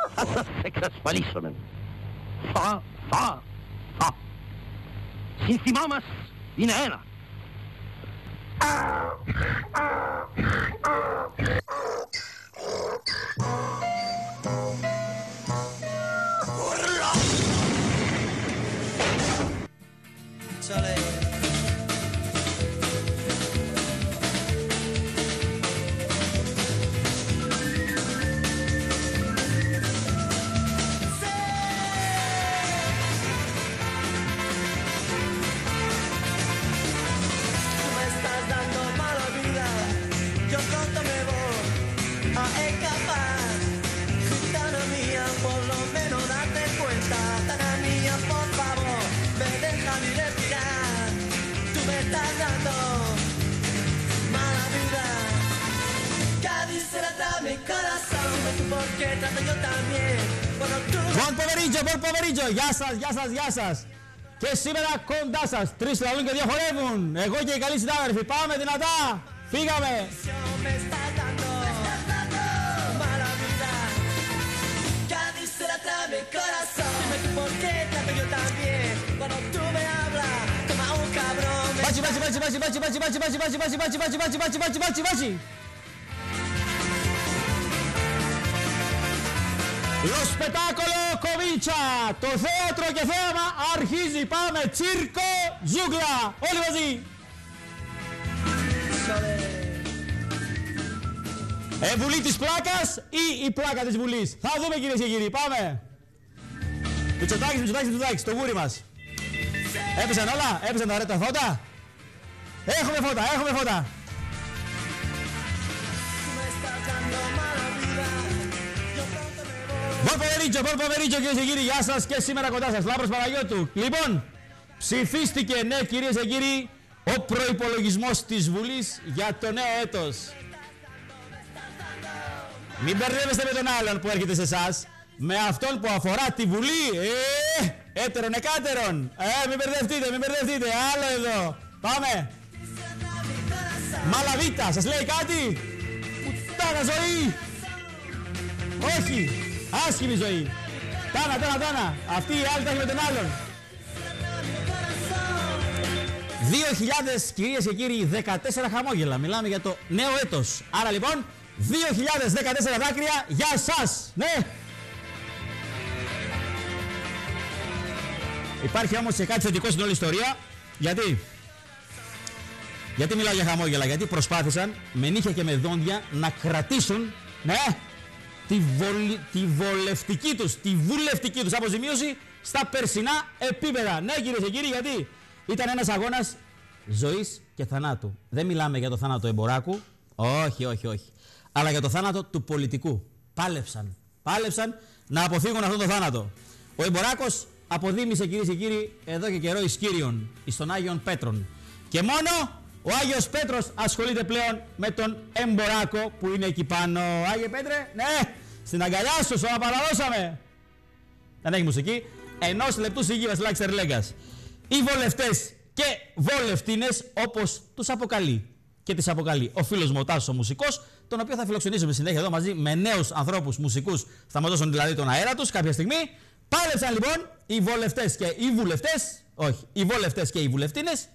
Θα σας εξασφαλίσουμε. Θα. Σύνθημά μας είναι ένα. Buon pomeriggio, γεια σας. Και σήμερα κοντά σας, 3 λαούν και διαχωρεύουν. Εγώ και οι καλοί συνάδελφοι, πάμε δυνατά, φύγαμε. Μπάτσι. Lo spettacolo comincia! Το θέατρο και θέαμα αρχίζει! Πάμε! Τσίρκο, ζούγκλα! Όλοι μαζί! Βουλή της πλάκας ή η πλάκα της Βουλής? Θα δούμε κυρίες και κύριοι! Πάμε! Μητσοτάκης, το γούρι μας! Έπεσαν όλα? Έπεσαν τα φώτα? Έχουμε φώτα! Buon pomeriggio κυρίες και κύριοι, γεια σας και σήμερα κοντά σας, Λάμπρος Παναγιώτου. Λοιπόν, ψηφίστηκε, ναι κυρίες και κύριοι, ο προϋπολογισμός της Βουλής για το νέο έτος. Μην μπερδεύεστε με τον άλλον που έρχεται σε εσάς, με αυτόν που αφορά τη Βουλή, έτερον εκάτερον. Μην μπερδευτείτε, άλλο εδώ. Πάμε. Μαλαβίτα, σας λέει κάτι? Πουτάνα ζωή. Όχι. Άσχημη ζωή. Τάνα. Αυτή η άλλη τα έχει με τον άλλον. 2.000 κυρίες και κύριοι, 14 χαμόγελα. Μιλάμε για το νέο έτος. Άρα λοιπόν, 2.014 δάκρυα για εσάς. Ναι. Υπάρχει όμως και κάτι θετικό στην όλη ιστορία. Γιατί μιλάω για χαμόγελα? Γιατί προσπάθησαν με νύχια και με δόντια να κρατήσουν, ναι, τη βουλευτική τους αποζημίωση στα περσινά επίπεδα. Ναι κυρίες και κύριοι, γιατί ήταν ένας αγώνας ζωής και θανάτου. Δεν μιλάμε για το θάνατο εμποράκου, όχι, αλλά για το θάνατο του πολιτικού. Πάλεψαν να αποφύγουν αυτόν τον θάνατο. Ο εμποράκος αποδήμησε κυρίες και κύριοι εδώ και καιρό εις Κύριον, εις τον Άγιον Πέτρον. Και μόνο ο Άγιος Πέτρος ασχολείται πλέον με τον εμποράκο που είναι εκεί πάνω. Άγιε Πέτρε, ναι, στην αγκαλιά σου, σου απαραδώσαμε. Δεν έχει μουσική. 1 λεπτού σιγή Βασιλάκης Τερλέγκας. Οι βολευτές και βολευτίνες, όπως τους αποκαλεί και τις αποκαλεί ο φίλος μου ο Τάσος ο μουσικός, τον οποίο θα φιλοξενήσουμε συνέχεια εδώ μαζί με νέους ανθρώπους μουσικούς, θα μας δώσουν δηλαδή τον αέρα τους κάποια στιγμή. Πάλεψαν λοιπόν οι βολευτές και οι βουλευτές, οι βολευτές και οι βουλευτίνες,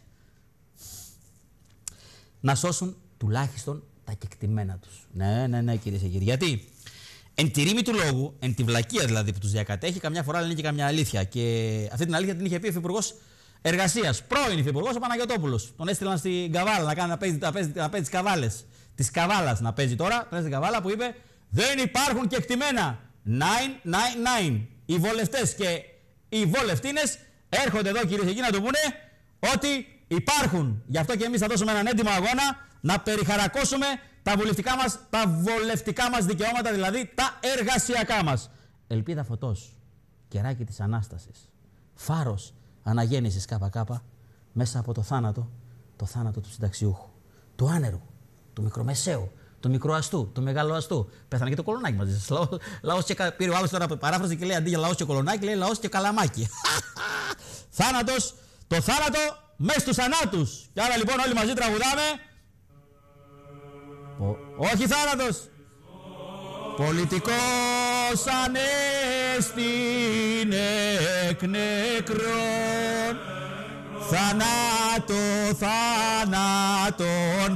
να σώσουν τουλάχιστον τα κεκτημένα τους. Ναι, κυρίες και κύριοι. Γιατί εν τη ρήμη του λόγου, εν τη βλακεία δηλαδή που τους διακατέχει, καμιά φορά λένε και καμιά αλήθεια. Και αυτή την αλήθεια την είχε πει ο Υφυπουργός Εργασίας, πρώην Υφυπουργός ο Παναγιωτόπουλος. Τον έστειλαν στην Καβάλα να παίζει τις καβάλες. Της Καβάλας να παίζει τώρα, παίζει την Καβάλα που είπε δεν υπάρχουν κεκτημένα. 999. Οι βολευτές και οι βολευτίνες έρχονται εδώ κυρίες και κύριοι να του πούνε ότι υπάρχουν. Γι' αυτό και εμείς θα δώσουμε έναν έντιμο αγώνα να περιχαρακώσουμε τα βολευτικά μας δικαιώματα, δηλαδή τα εργασιακά μας. Ελπίδα φωτός, κεράκι της Ανάστασης, φάρος αναγέννησης ΚΚ, μέσα από το θάνατο του συνταξιούχου, του άνερου, του μικρομεσαίου, του μικροαστού, του μεγαλοαστού. Πέθανε και το κολονάκι μαζί σας. Λαός και πήρε ο άλλος τώρα παράφραση και λέει αντί για λαός και κολονάκι, λέει λαός και καλαμάκι. Θάνατος, το θάνατο μες στους θανάτους. Και άρα λοιπόν όλοι μαζί τραγουδάμε. Όχι θάνατος. Πολιτικό σώσανε στην εκ νεκρών. Θανάτο, θάνατον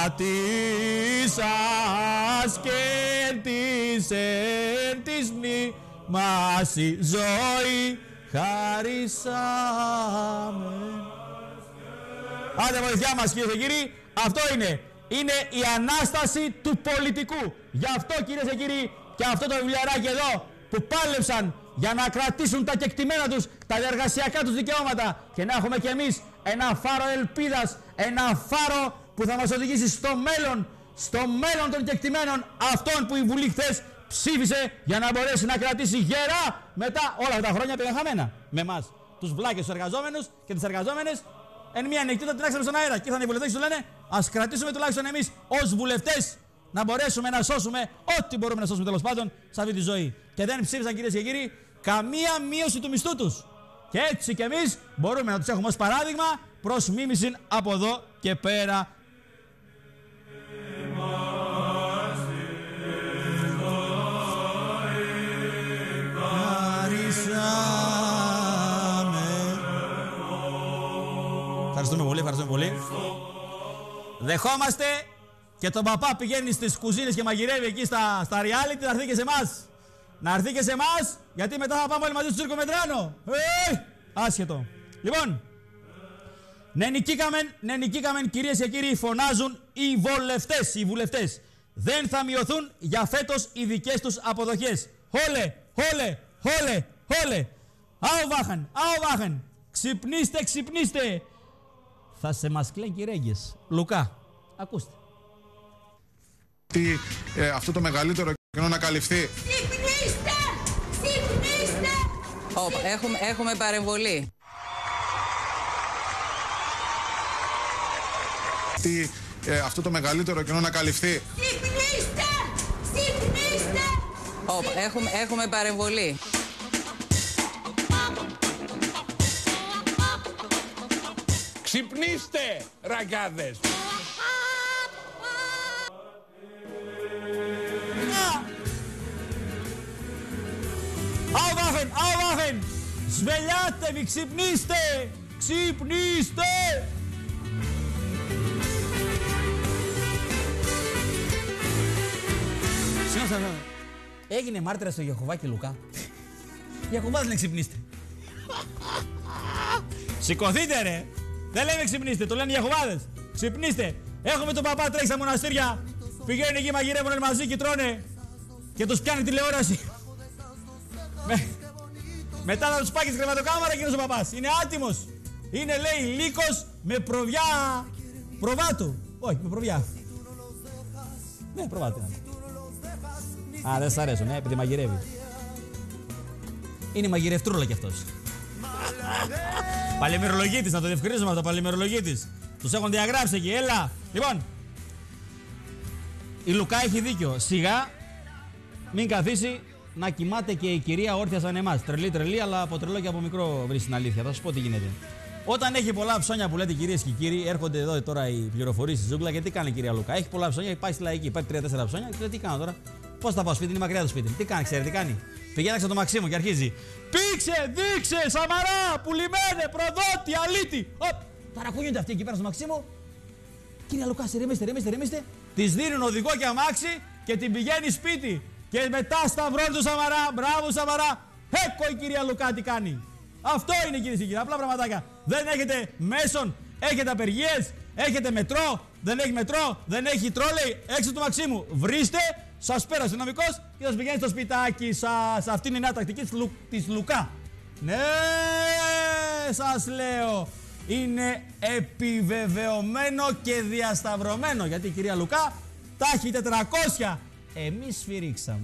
πατήσας και εν της μνήμας η ζωή χαρίσαμε. Άντε βοηθιά μας κυρίες και κύριοι, αυτό είναι. Είναι η Ανάσταση του πολιτικού. Γι' αυτό κυρίες και κύριοι και αυτό το βιβλιαράκι εδώ που πάλεψαν για να κρατήσουν τα κεκτημένα τους, τα εργασιακά τους δικαιώματα και να έχουμε κι εμείς ένα φάρο ελπίδας, ένα φάρο που θα μας οδηγήσει στο μέλλον των κεκτημένων αυτών που η Βουλή χθες ψήφισε για να μπορέσει να κρατήσει γερά μετά όλα τα χρόνια πήγαν χαμένα με εμάς. Τους βλάκες, τους εργαζόμενους και τις εργαζόμενες εν μία νυχτή την άξαμε στον αέρα και ήρθαν οι βουλευτές και του λένε ας κρατήσουμε τουλάχιστον εμείς ως βουλευτές να μπορέσουμε να σώσουμε ό,τι μπορούμε να σώσουμε τέλος πάντων σε αυτή τη ζωή. Και δεν ψήφισαν κυρίες και κύριοι καμία μείωση του μισθού τους. Και έτσι κι εμείς μπορούμε να τους έχουμε ως παράδειγμα προς μίμηση από εδώ και πέρα. Ευχαριστούμε πολύ, ευχαριστούμε πολύ. Δεχόμαστε και τον παπά πηγαίνει στις κουζίνες και μαγειρεύει εκεί στα reality, να έρθει και σε εμάς. Να έρθει και σε εμάς, γιατί μετά θα πάμε όλοι μαζί στο Τσίρκο Μετράνο. Άσχετο. Λοιπόν, ναι νικήκαμεν κυρίες και κύριοι, φωνάζουν οι βουλευτές. Δεν θα μειωθούν για φέτος οι δικές τους αποδοχές. Χόλε, χόλε, χόλε, χόλε. Αουβάχαν. Ξυπνήστε. Θα σε μας κλέν κυρέγγες. Λουκά, ακούστε. Αυτό το μεγαλύτερο κενό να καλυφθεί. Ξυπνήστε! Έχουμε παρεμβολή. Αυτό το μεγαλύτερο κενό να καλυφθεί. Ξυπνήστε! Έχουμε παρεμβολή. Ξυπνήστε, ραγκάδες! Αουβάχεν! Σβελιάτε, ξυπνήστε! Έγινε μάρτυρας στο Ιεχωβά και Λουκά. Ιεχωβάς λένε ξυπνήστε. Σηκωθείτε ρε! Δεν λέμε ξυπνήστε, το λένε οι Ιεχωβάδες. Ξυπνήστε! Έχουμε τον παπά τρέχει στα μοναστήρια. Πηγαίνουν εκεί, μαγειρεύουν μαζί και τρώνε. Και τους πιάνει τηλεόραση. Μετά θα τους πάει και στη κρεβατοκάμαρα εκείνος ο παπάς. Είναι άτιμος. Είναι λέει λύκος με προβιά προβάτου. Όχι, με προβιά. Ναι, προβάτου. Α, δεν σ' αρέσουν, επειδή μαγειρεύει. Είναι μαγειρευτρούλα κι αυτός. Παλαιμερολογίτης, να το διευκρινίσουμε αυτό, παλαιμερολογίτης. Τους έχουν διαγράψει εκεί, έλα. Λοιπόν, η Λουκά έχει δίκιο. Σιγά μην καθίσει να κοιμάται και η κυρία όρθια σαν εμάς. Τρελή, αλλά από τρελό και από μικρό βρίσκει την αλήθεια. Θα σας πω τι γίνεται. Όταν έχει πολλά ψώνια που λέτε κυρίες και κύριοι, έρχονται εδώ τώρα οι πληροφορίες στη ζούγκλα και τι κάνει η κυρία Λουκά. Έχει πολλά ψώνια, πάει στη λαϊκή, πάει 3-4 ψώνια και λέει τι κάνω τώρα. Πώς θα πάω σπίτι, είναι μακριά το σπίτι. Τι κάνει, ξέρετε τι κάνει. Πηγαίναξε το Μαξίμου και αρχίζει. Πήξε, δείξε, Σαμαρά, πουλημένε, προδότη, αλήτη. Ταρακούνιονται αυτοί εκεί πέρα στο Μαξίμου. Κυρία Λουκά, ρεμίστε. Της δίνουν οδηγό και αμάξι και την πηγαίνει σπίτι. Και μετά σταυρώνει το Σαμαρά. Μπράβο, Σαμαρά. Έκο η κυρία Λουκά τι κάνει. Αυτό είναι κυρίες και κύριοι. Απλά πραγματάκια. Δεν έχετε μέσον, έχετε απεργίες, έχετε μετρό. Δεν έχει μετρό, δεν έχει τρόλεϊ. Έξω του Μαξίμου. Βρίστε, σας πέρασε ο νομικός και σας πηγαίνει στο σπιτάκι σας. Αυτή είναι η νέα τακτική της Λουκά. Ναι, σας λέω. Είναι επιβεβαιωμένο και διασταυρωμένο. Γιατί η κυρία Λουκά τα έχει 400. Εμείς σφυρίξαμε.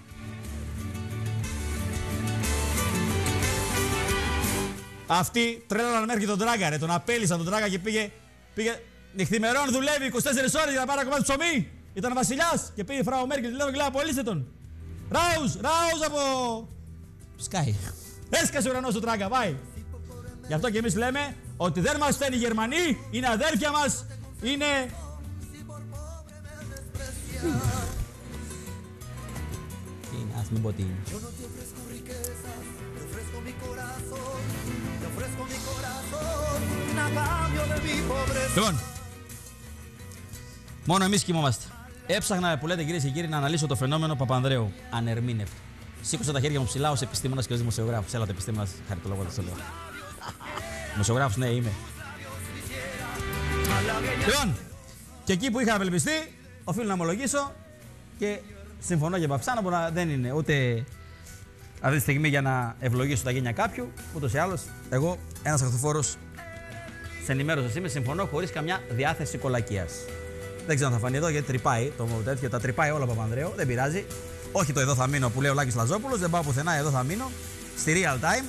Αυτοί τρέλαναν μέχρι τον Τράγκα, ρε. Τον απέλησαν τον Τράγκα και πήγε νυχθημερών, δουλεύει 24 ώρες για να πάρει ακόμα ψωμί. Ήταν βασιλιάς και πήγε η Φράου Μέρκελ. Τη λέω και λέει απολύστε τον. Ράους από Σκάι. Έσκασε ο ουρανός του Τράγκα, πάει. Γι' αυτό και εμείς λέμε ότι δεν μας φταίνουν οι Γερμανοί, είναι αδέρφια μας, είναι... Ας μην πω τι είναι. Λοιπόν, μόνο εμείς κοιμόμαστε. Έψαχνα, που λέτε κυρίες και κύριοι, να αναλύσω το φαινόμενο Παπανδρέου. Ανερμήνευτο. Σήκωσα τα χέρια μου ψηλά ως επιστήμονας και ως δημοσιογράφος. Έλατε επιστήμονας, χαριτολόγο το λέω. Δημοσιογράφος, ναι, είμαι. Λοιπόν, και εκεί που είχα απελπιστεί, οφείλω να ομολογήσω και συμφωνώ και Παυσάνο, δεν είναι ούτε αυτή τη στιγμή για να ευλογήσω τα γένια κάποιου, ούτως ή άλλως. Εγώ, ένας αχθοφόρος, σε ενημέρωση είμαι, συμφωνώ χωρίς καμιά διάθεση κολακίας. Δεν ξέρω αν θα φανεί εδώ γιατί τρυπάει το τέτοιο, τα τρυπάει όλα από Παπανδρέου, δεν πειράζει. Όχι το εδώ θα μείνω που λέει ο Λάκης Λαζόπουλος, δεν πάω πουθενά, εδώ θα μείνω. Στη real time.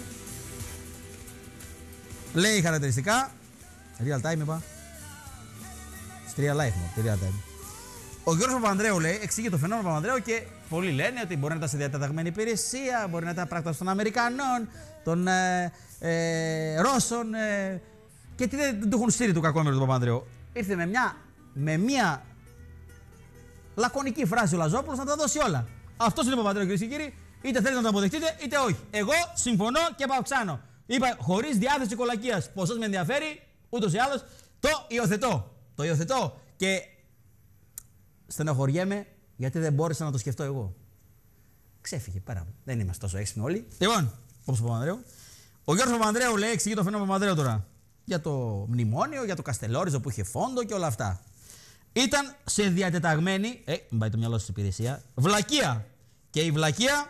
Λέει χαρακτηριστικά. Real time είπα. Στη real life μου, τη real time. Ο Γιώργος Παπανδρέου λέει, εξηγεί το φαινόμενο Παπανδρέου και πολλοί λένε ότι μπορεί να ήταν σε διατεταγμένη υπηρεσία, μπορεί να ήταν πράκτορας των Αμερικανών, των Ρώσων και τι δεν του έχουν στείλει του κακόμερου του Παπανδρέου. Ήρθε με μια λακωνική φράση ο Λαζόπουλος να τα δώσει όλα. Αυτός είναι ο Παπανδρέου, κυρίες και κύριοι. Είτε θέλετε να το αποδεχτείτε, είτε όχι. Εγώ συμφωνώ και παυξάνω. Είπα χωρίς διάθεση κολακίας. Ποσός με ενδιαφέρει, ούτως ή άλλως το υιοθετώ. Το υιοθετώ και στενοχωριέμαι γιατί δεν μπόρεσα να το σκεφτώ εγώ. Ξέφυγε πέρα. Δεν είμαστε τόσο έξυπνοι όλοι. Λοιπόν, όπως ο Παπανδρέου. Ο Γιώργος Παπανδρέου λέει, εξηγεί το φαινόμενο Παπανδρέου τώρα. Για το μνημόνιο, για το Καστελόριζο που είχε φόντο και όλα αυτά. Ήταν σε διατεταγμένη, μην πάει το μυαλό στην υπηρεσία, βλακεία. Και η βλακεία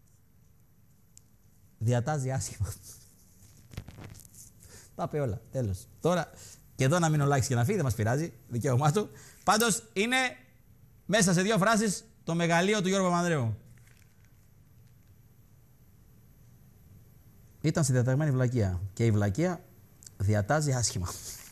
διατάζει άσχημα. Τα είπε όλα, τέλος. Τώρα, και εδώ να μην ολάξει και να φύγει, δεν μας πειράζει, δικαίωμά του. Πάντως είναι μέσα σε δύο φράσεις το μεγαλείο του Γιώργου Παπανδρέου. Ήταν σε διαταγμένη βλακεία. Και η βλακεία διατάζει άσχημα.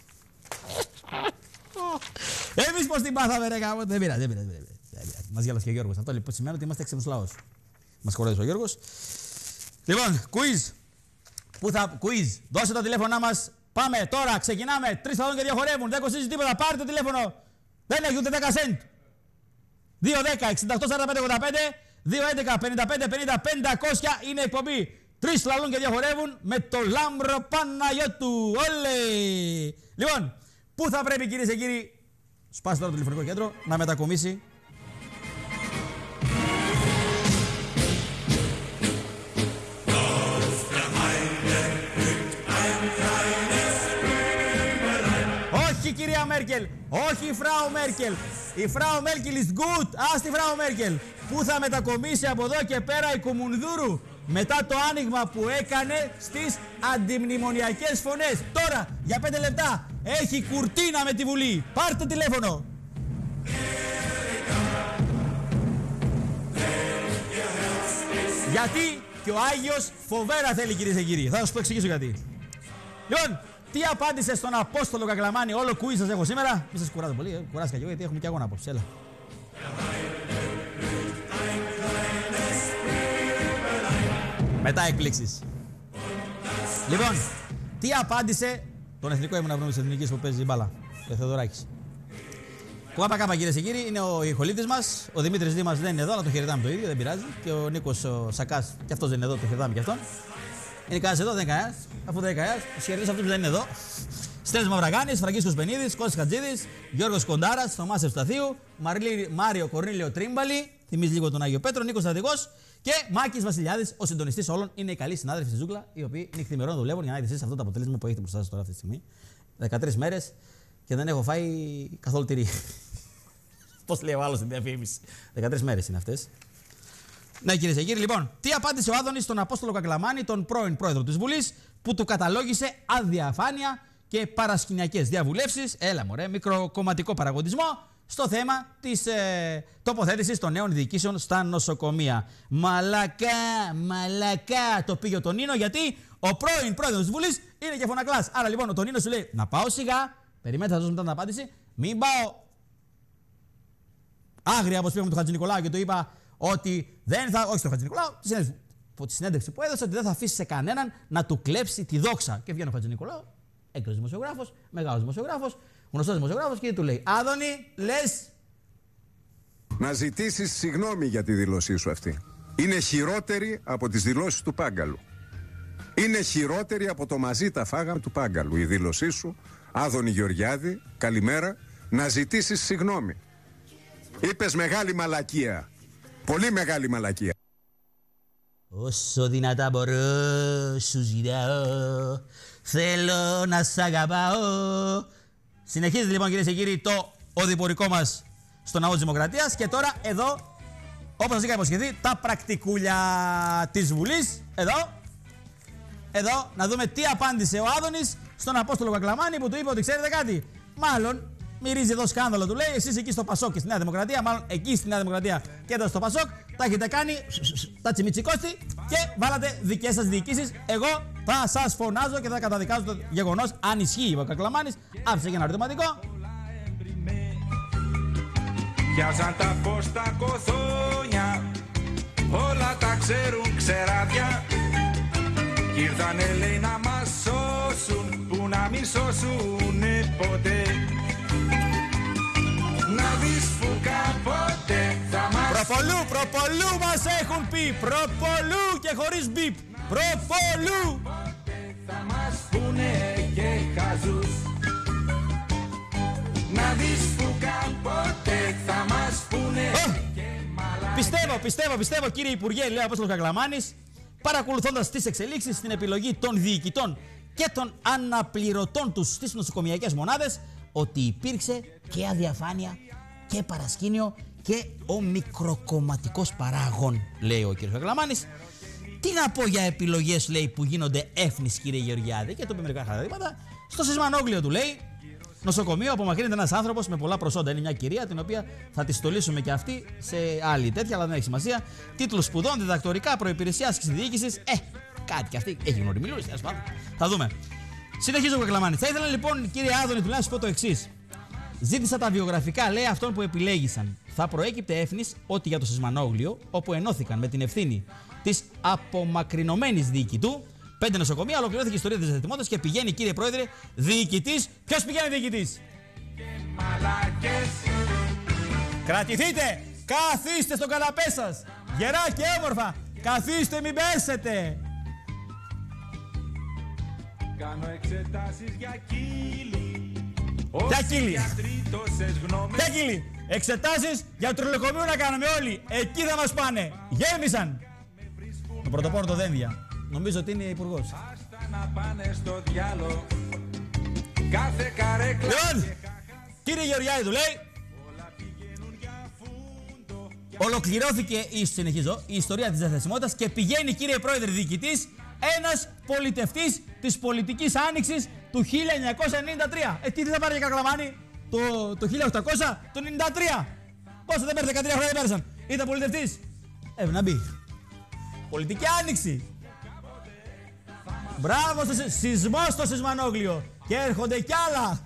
Εμείς πώς την πάθαμε ρε γάμο, δεν πειράζει. Μας γέλασε και ο Γιώργος. Αυτό λοιπόν σημαίνει ότι είμαστε έξυπνος λαός. Μας χωρέζει ο Γιώργος. Λοιπόν, quiz. Quiz. Δώσε τα τηλέφωνά μας. Πάμε τώρα, ξεκινάμε. 3 λαλούν και διαχωρεύουν. Δεν κοστίζει τίποτα. Πάρτε το τηλέφωνο. Δεν έχει ούτε 10 cent. 2-10-68-45-85. 2-11-55-50-500 είναι εκπομπή. 3 λαλούν και διαχωρεύουν με το Λάμπρο Παναγιώτου. Όλε! Λοιπόν, πού θα πρέπει κυρίες και κύριοι, σπάστε τώρα το τηλεφωνικό κέντρο, να μετακομίσει. Όχι κυρία Μέρκελ, όχι η Φράου Μέρκελ. Η Φράου Μέρκελ is good. Ας τη Φράου Μέρκελ. Πού θα μετακομίσει από εδώ και πέρα η Κουμουνδούρου μετά το άνοιγμα που έκανε στις αντιμνημονιακές φωνές. Τώρα, για 5 λεπτά, έχει κουρτίνα με τη Βουλή. Πάρτε τηλέφωνο. Γιατί και ο Άγιος φοβέρα θέλει κυρίες και κύριοι. Θα σας πω εξηγήσω γιατί. Λοιπόν, τι απάντησε στον Απόστολο Κακλαμάνη, όλο κουίζ σας έχω σήμερα. Μην σας κουράζω πολύ, κουράστηκα και εγώ γιατί έχουμε και αγώνα απόψε. Έλα. Μετά εκπλήξεις. Λοιπόν, τι απάντησε τον εθνικό ήμουνα βρούμε της Εθνικής που παίζει μπάλα, ο Θεοδωράκης. Κουάπα κυρίες και κύριοι, είναι ο ηχολήπτης μας. Ο Δημήτρης Δήμας δεν είναι εδώ, αλλά τον χαιρετάμε το ίδιο, δεν πειράζει. Και ο Νίκος ο Σακάς, και αυτός δεν είναι εδώ, τον χαιρετάμε και αυτόν. Είναι κανένας εδώ, δεν είναι κανένας. Αφού δεν είναι κανένας, ο χαιρετής αυτούς δεν είναι εδώ. Στέλιος Μαυραγάνης, Φραγκίσκος Πενίδης, Κώστας Χατζίδης, Γιώργος Κοντάρας, Θωμάς Ευσταθίου, Μάριο Κορνήλιο Τρίμπαλη, θυμίζει λίγο τον Άγιο Πέτρο, Νίκος Στρατηγός και Μάκης Βασιλιάδης, ο συντονιστής όλων. Είναι οι καλοί συνάδελφοι στη Ζούγκλα, οι οποίοι νυχθημερών δουλεύουν για να έχετε εσείς αυτό το αποτέλεσμα που έχετε μπροστά σας τώρα αυτή τη στιγμή. 13 μέρες και δεν έχω φάει καθόλου τυρί. Πώς λέει ο άλλος στην διαφήμιση. 13 μέρες είναι αυτές. Ναι, κυρίες και κύριοι, λοιπόν, τι απάντησε ο Άδωνης στον Απόστολο Κακλαμάνη, τον πρώην πρόεδρο της Βουλής, που του καταλόγησε αδιαφάνεια και παρασκηνιακές διαβουλεύσεις, έλα μωρέ, μικροκομματικό παραγωγισμό, στο θέμα της τοποθέτησης των νέων διοικήσεων στα νοσοκομεία. Μαλακά το πήγε ο Τονίνο, γιατί ο πρώην πρόεδρος της Βουλής είναι και φωνακλάς. Άρα λοιπόν ο Τονίνος σου λέει, να πάω σιγά, περιμένετε θα δώσω μετά την απάντηση, μην πάω άγρια όπως πήγαμε του Χατζηνικολάου και του είπα ότι δεν θα, όχι στο Χατζηνικολάου, τη συνέντευξη που έδωσε, ότι δεν θα αφήσει σε κανέναν να του κλέψει τη δόξα. Και βγαίνει ο Χατζηνικολάου, έκλειος δημοσιογράφος, μεγάλος δημοσιογράφος, γνωστός δημοσιογράφος και του λέει, Άδωνη, λες να ζητήσεις συγγνώμη για τη δήλωσή σου αυτή. είναι χειρότερη από τις δηλώσεις του Πάγκαλου. Είναι χειρότερη από το μαζί τα φάγαμε του Πάγκαλου. Η δήλωσή σου, Άδωνη Γεωργιάδη, καλημέρα, να ζητήσεις συγγνώμη. Είπες μεγάλη μαλακία. Πολύ μεγάλη μαλακία. Όσο δυνατά μπορώ, σου ζητάω, θέλω να σ' αγαπάω. Συνεχίζεται λοιπόν, κυρίες και κύριοι, το οδηπορικό μας στο Ναό της Δημοκρατίας. Και τώρα εδώ, όπως σας είχα υποσχεθεί, τα πρακτικούλια της Βουλής. Εδώ, να δούμε τι απάντησε ο Άδωνης στον Απόστολο Κακλαμάνη που του είπε ότι ξέρετε κάτι. Μάλλον μυρίζει εδώ σκάνδαλο, του λέει. Εσείς εκεί στο Πασόκ και στη Νέα Δημοκρατία, μάλλον εκεί στη Νέα Δημοκρατία και εδώ στο Πασόκ, τα έχετε κάνει τα τσιμιτσικώστη και βάλατε δικές σας διοικήσεις. Εγώ θα σας φωνάζω και θα καταδικάζω το γεγονός. Αν ισχύει ο Κακλαμάνης, άφησε και ένα ερωτηματικό. Πιάσαν τα φως τα κοθόνια, όλα τα ξέρουν ξεράδια. Κι ήρθανε λέει να μας σώσουν, που να μη σώσουνε ποτέ. Να δεις που κάποτε θα μας... Προπολού μας έχουν πει, προπολού και χωρίς μπιπ. Προπολού! Θα μας πούνε και χαζούς. Να δεις που κάποτε θα μας πούνε και μαλακές. Πιστεύω κύριε Υπουργέ, λέει ο Απόστολος Κακλαμάνης, παρακολουθώντας τις εξελίξεις στην επιλογή των διοικητών και των αναπληρωτών τους στις νοσοκομιακές μονάδες, ότι υπήρξε και αδιαφάνεια και παρασκήνιο και ο μικροκομματικός παράγων, λέει ο κ. Κακλαμάνης. Τι να πω για επιλογές, λέει, που γίνονται έφνης, κύριε Γεωργιάδη, και το είπε μερικά χαρακτηριστικά. Στο Σισμανόγλιο του, λέει, νοσοκομείο απομακρύνεται ένας άνθρωπος με πολλά προσόντα. Είναι μια κυρία την οποία θα τη στολίσουμε και αυτή σε άλλη τέτοια, αλλά δεν έχει σημασία. Τίτλους σπουδών, διδακτορικά, προϋπηρεσία, άσκηση διοίκησης. Κάτι και αυτή έχει γνωριμιλούς. Θα δούμε. Συνεχίζω ο Κακλαμάνης. Θα ήθελα λοιπόν, κύριε Άδωνη, τουλάχιστον να σου πω το εξής. Ζήτησα τα βιογραφικά, λέει, αυτών που επιλέγησαν. Θα προέκυπτε έφνης ότι για το Σισμανόγλιο, όπου ενώθηκαν με την ευθύνη της απομακρυνωμένης διοικητού 5 νοσοκομεία, ολοκληρώθηκε η ιστορία της διαθετημότητας και πηγαίνει, κύριε Πρόεδρε, διοικητής. Ποιος πηγαίνει διοικητής? Κρατηθείτε! Καθίστε στο καναπέ σας! Γερά και όμορφα! Καθίστε, μην πέσετε! Κάνω εξετάσεις για κύλι. Ποια κύλι? Ποια κύλι? Εξετάσεις για το τρολοκομείο να κάνουμε όλοι. Εκεί θα μας πάνε. Γέμισαν. Το πρωτοπόρο το Δένδια. Νομίζω ότι είναι υπουργός. Άστα να πάνε στο διάλο. Κάθε καρέκλα. Λοιπόν, κύριε Γεωργιάδη, του λέει, ολοκληρώθηκε η ιστορία της διαθεσιμότητας και πηγαίνει, κύριε Πρόεδρε, διοικητής ένας πολιτευτής της πολιτικής άνοιξης του 1993. Τι θα πάρει για Κακλαμάνη το 1800, το 93. Πόσο δεν πέρασε, 13 χρόνια δεν πέρασαν. Ήταν πολιτευτής. Να μπει. Πολιτική άνοιξη. Μπράβο, σεισμό στο Σισμανόγλιο. Και έρχονται κι άλλα.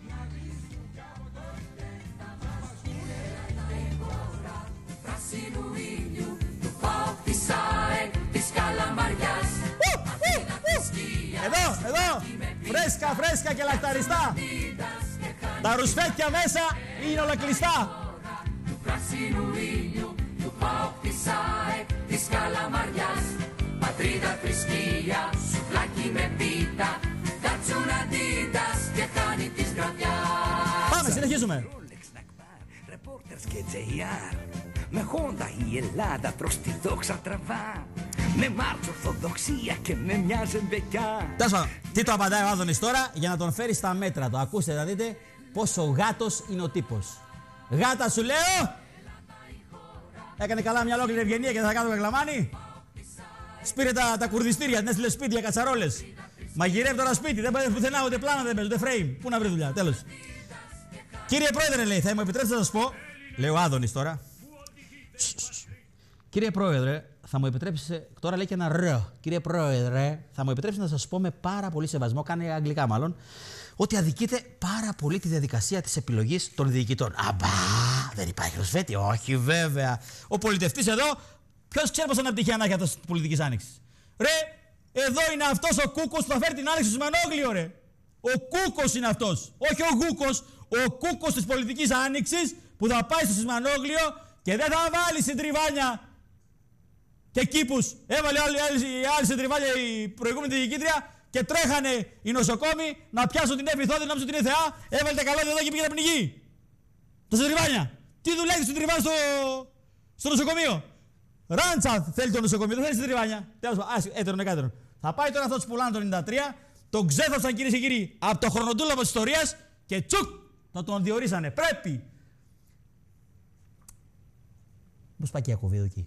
Εδώ, φρέσκα και λακταριστά. Τα ρουσφέκια μέσα είναι όλα κλειστά. Του πράσινου ήλιου, του ΠΑΟΚ της ΑΕΚ, της Καλαμαριάς. Πατρίδα, θρησκεία, σουβλάκι με πίτα. Κάτσουν αντίτας και χάνει της γραδιάς. Πάμε, συνεχίζουμε. Ρεπόρτερς και JR. Με Χόντα η Ελλάδα προς τη δόξα τραβά. Με Μάρτς Ορθοδοξία και με μια ζεμπεκιά. Τέλος πάντων, τι το απαντάει ο Άδωνης τώρα για να τον φέρει στα μέτρα. Το ακούστε, θα δείτε πόσο γάτος είναι ο τύπος. Γάτα σου λέω! Έκανε καλά μια ολόκληρη ευγενία και δεν θα κάνω Κακλαμάνη. Σπήρε τα κουρδιστήρια, την έστειλε σπίτι για κατσαρόλες. Μαγειρεύει τώρα σπίτι, δεν παίζει πουθενά, ούτε πλάνα δεν παίζει, ούτε frame. Πού να βρει δουλειά, τέλος. Κύριε Πρόεδρε, λέει, θα μου επιτρέψετε να σας πω. Λέει ο Άδωνης τώρα. Κύριε Πρόεδρε, θα μου επιτρέψετε. Τώρα λέει και ένα ρο. Κύριε Πρόεδρε, θα μου επιτρέψετε να σας πω με πάρα πολύ σεβασμό, κάνει αγγλικά μάλλον, ότι αδικείται πάρα πολύ τη διαδικασία της επιλογής των διοικητών. Αμπά, δεν υπάρχει ρουσφέτη. Όχι, βέβαια. Ο πολιτευτής εδώ, ποιος ξέρει πώς αναπτυχεί ανάγκη της πολιτικής άνοιξης. Ρε, εδώ είναι αυτός ο Κούκος που θα φέρει την άνοιξη στο Σιμανόγλιο, ρε. Ο Κούκος είναι αυτός. Όχι ο Γούκος. Ο Κούκος της πολιτικής άνοιξης που θα πάει στο Σιμανόγλιο και δεν θα βάλει συντριβάνια και κήπους. Έβαλε η άλλη σε τριβάλια η προηγούμενη διοικήτρια και τρέχανε οι νοσοκόμοι να πιάσουν την Εφηθόδη, να ψουν την ΕΘΑ. Έβαλε τα καλώδια εδώ και πήγε να πνιγεί. Τα σεντριβάνια. Τι δουλεύει στο τριβάνι στο νοσοκομείο. Ράντσα θέλει το νοσοκομείο, δεν θέλει σεντριβάνια. Τέλος πάντων, έτερον εκάτερον. Θα πάει τώρα αυτό που πουλάνε το 93, τον ξέθαψαν κυρίες και κύριοι από το χρονοτούλαπο της ιστορίας και τσουκ να τον διορίσανε. Πρέπει. Πώς πάει και η Ιακωβίδου εκεί.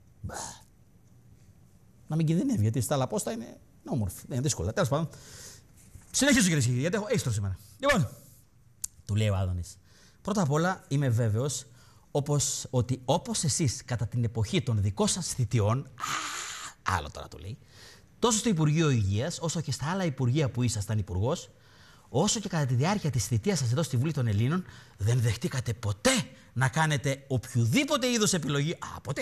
Να μην κινδυνεύει, γιατί στα άλλα πόστα είναι όμορφη. Είναι δύσκολα. Τέλος πάντων. Συνεχίζω κυρίες και κύριοι, γιατί έχω έξτρο σήμερα. Λοιπόν, του λέει ο Άδωνης. Πρώτα απ' όλα είμαι βέβαιος ότι όπως εσείς κατά την εποχή των δικών σας θητιών, άλλο τώρα του λέει, τόσο στο Υπουργείο Υγείας, όσο και στα άλλα υπουργεία που ήσασταν υπουργός, όσο και κατά τη διάρκεια της θητείας σας εδώ στη Βουλή των Ελλήνων, δεν δεχτήκατε ποτέ να κάνετε οποιοδήποτε είδος επιλογή, ποτέ,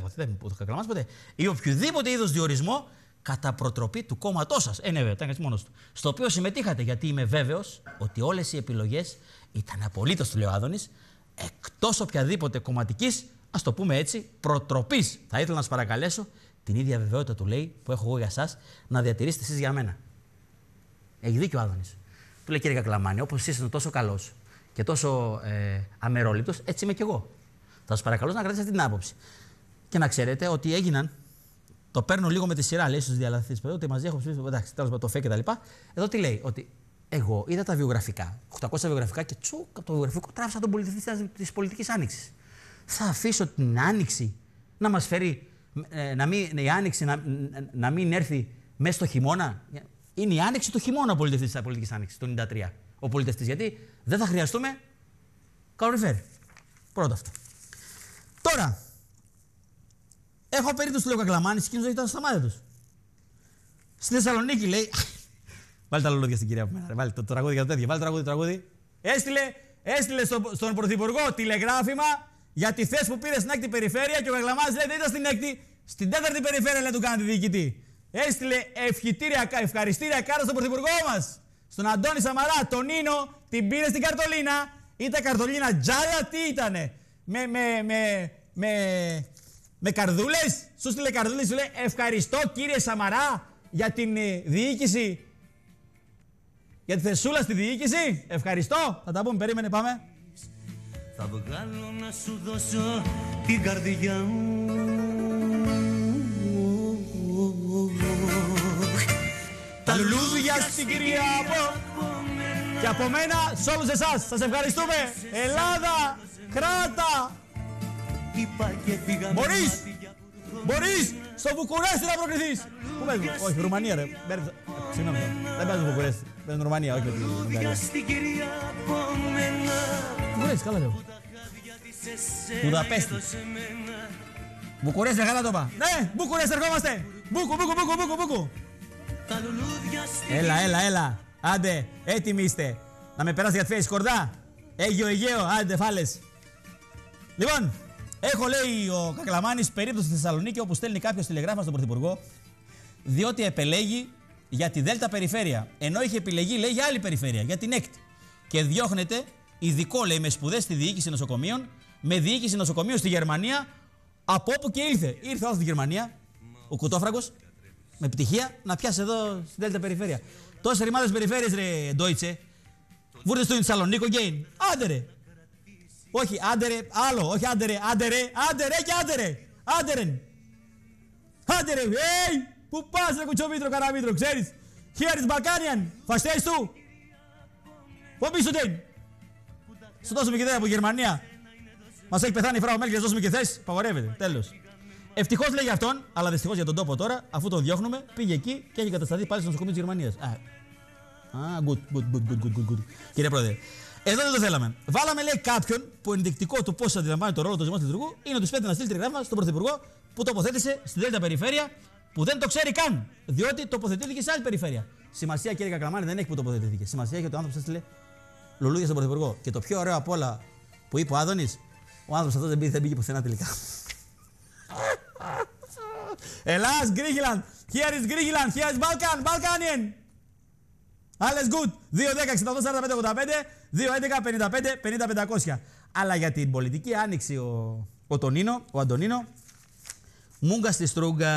ή οποιοδήποτε είδος διορισμό κατά προτροπή του κόμματός σας. Ναι, βέβαια, ήταν έτσι μόνος του. Στο οποίο συμμετείχατε, γιατί είμαι βέβαιος ότι όλες οι επιλογές ήταν απολύτως, του λέει ο Άδωνης, εκτός οποιαδήποτε κομματικής, ας το πούμε έτσι, προτροπής. Θα ήθελα να σας παρακαλέσω την ίδια βεβαιότητα, του λέει, που έχω εγώ για σας, να διατηρήσετε εσείς για μένα. Έχει δίκιο ο Άδωνης. Του λέει, κύριε Κακλαμάνη, όπως εσείς είστε τόσο καλός και τόσο αμερόληπτος, έτσι είμαι κι εγώ. Θα σας παρακαλώ να κρατήσετε την άποψη. Και να ξέρετε ότι έγιναν. Το παίρνω λίγο με τη σειρά, λέει στους διαλαθείς, ότι μαζί έχω ψηφίσει. Εντάξει, τέλος πάντων, το ΦΕ και τα λοιπά. Εδώ τι λέει, ότι εγώ είδα τα βιογραφικά, 800 βιογραφικά και τσουκ από το βιογραφικό τράβησα τον πολιτιστή της πολιτικής άνοιξης. Θα αφήσω την άνοιξη να μας φέρει, η άνοιξη να μην έρθει μέσα στο χειμώνα. Είναι η άνοιξη του χειμώνα ο πολιτιστής της πολιτικής άνοιξης, το 93. Ο πολιτιστής, γιατί δεν θα χρειαστούμε καλοριφέρ. Πρώτο αυτό. Τώρα, έχω περίπτωση του λέω Κακλαμάνης, εκείνος ήταν στα μάτια τους. Στη Θεσσαλονίκη λέει. Βάλτε τα λουλούδια στην κυρία από μένα. Βάλτε το τραγούδι για το τέτοιο. Βάλτε τραγούδι. Έστειλε στον Πρωθυπουργό τηλεγράφημα για τη θέση που πήρε στην 6η περιφέρεια και ο Κακλαμάνης λέει δεν ήταν στην 6η, στην 4η περιφέρεια λέει του κάνει τη διοικητή. Έστειλε ευχαριστήρια κάρτα στον Πρωθυπουργό μας. Στον Αντώνη Σαμαρά, τον Νίνο, την πήρε στην καρτολίνα. Ήταν καρτολίνα τζάλα, τι ήτανε. Με καρδούλες. Σου στείλε καρδούλες, σου λέει ευχαριστώ κύριε Σαμαρά για την διοίκηση. Για τη θεσούλα στη διοίκηση. Ευχαριστώ. Θα τα πούμε. Περίμενε, πάμε. Θα βγάλω να σου δώσω την καρδιά μου. Τα λουλούδια στην κυρία μου. Και από μένα σε όλους εσάς. Σας ευχαριστούμε. Ελλάδα, κράτα. Μπορείς στο Βουκουρέστι να προκριθείς. Πού παίζουμε, όχι, Ρουμανία ρε. Συγγνώμη, δεν παίζουμε Βουκουρέστι. Παίζουμε Ρουμανία, όχι με την Ουγγαρία. Βουκουρέστι, καλά λέω. Βουδαπέστη. Βουκουρέστι, καλά το είπα. Ναι, Βουκουρέστι, ερχόμαστε. Μπούκου. Έλα. Άντε, έτοιμοι είστε. Να με περάσει για τη φέση σκορδά. Αίγαιο, άντε φάλες. Λοιπόν, έχω λέει ο Κακλαμάνης περίπτωση στη Θεσσαλονίκη όπου στέλνει κάποιος τηλεγράφημα στον Πρωθυπουργό διότι επελέγει για τη Δέλτα Περιφέρεια. Ενώ είχε επιλεγεί λέει για άλλη περιφέρεια, για την ΕΚΤ. Και διώχνεται ειδικό λέει με σπουδές στη διοίκηση νοσοκομείων, με διοίκηση νοσοκομείων στη Γερμανία, από όπου και ήλθε. Ήρθε ο στη Γερμανία, ο κουτόφραγκος, με επιτυχία να πιάσει εδώ στη Δέλτα Περιφέρεια. Τόσες ρημάδες περιφέρειες ρε Ντόιτσε, βούρτε στο Θεσσαλονίκο γκέιν. Άντε ρε. Όχι, άντερε, άλλο, όχι άντερε, και άντερε. Πού πας ρε κουτσομήτρο, καραμήτρο, ξέρεις. Here is Balkanian, φαστές του. Πού πίσω τέν. Σου δώσουμε και θέση από Γερμανία. Μας έχει πεθάνει η φράου Μέλκερ, δώσουμε και θέση, παγορεύεται, τέλος. Ευτυχώς λέει για αυτόν, αλλά δυστυχώς για τον τόπο τώρα, αφού τον διώχνουμε, πήγε εκεί και έχει κατασταθεί πάλι στο νοσοκομείο της Γερμανίας. Good. Κύριε Πρόεδρε. Εδώ δεν το θέλαμε. Βάλαμε λέει κάποιον που ενδεικτικό του πώς αντιλαμβάνει το ρόλο του δημόσιου λειτουργού είναι ότι σπέτει να στείλει τηλεγράφημα στον Πρωθυπουργό που τοποθέτησε στη Δέλτα Περιφέρεια που δεν το ξέρει καν. Διότι τοποθετήθηκε σε άλλη περιφέρεια. Σημασία κύριε Κακλαμάνη δεν έχει που τοποθετήθηκε. Σημασία έχει ότι ο άνθρωπος έστειλε λουλούδια στον Πρωθυπουργό. Και το πιο ωραίο απ' όλα που είπε ο Άδωνης, ο άνθρωπος αυτός δεν πήγε πουθενά τελικά. Ελλάς, Γκρίχιλαντ. Here is Greekland. Here is Balkanian. Alles good. 2-10-68-45-85, 2-11-55-50-500. Αλλά για την πολιτική άνοιξη ο Αντωνίνο Μούγκα στη στρούγκα.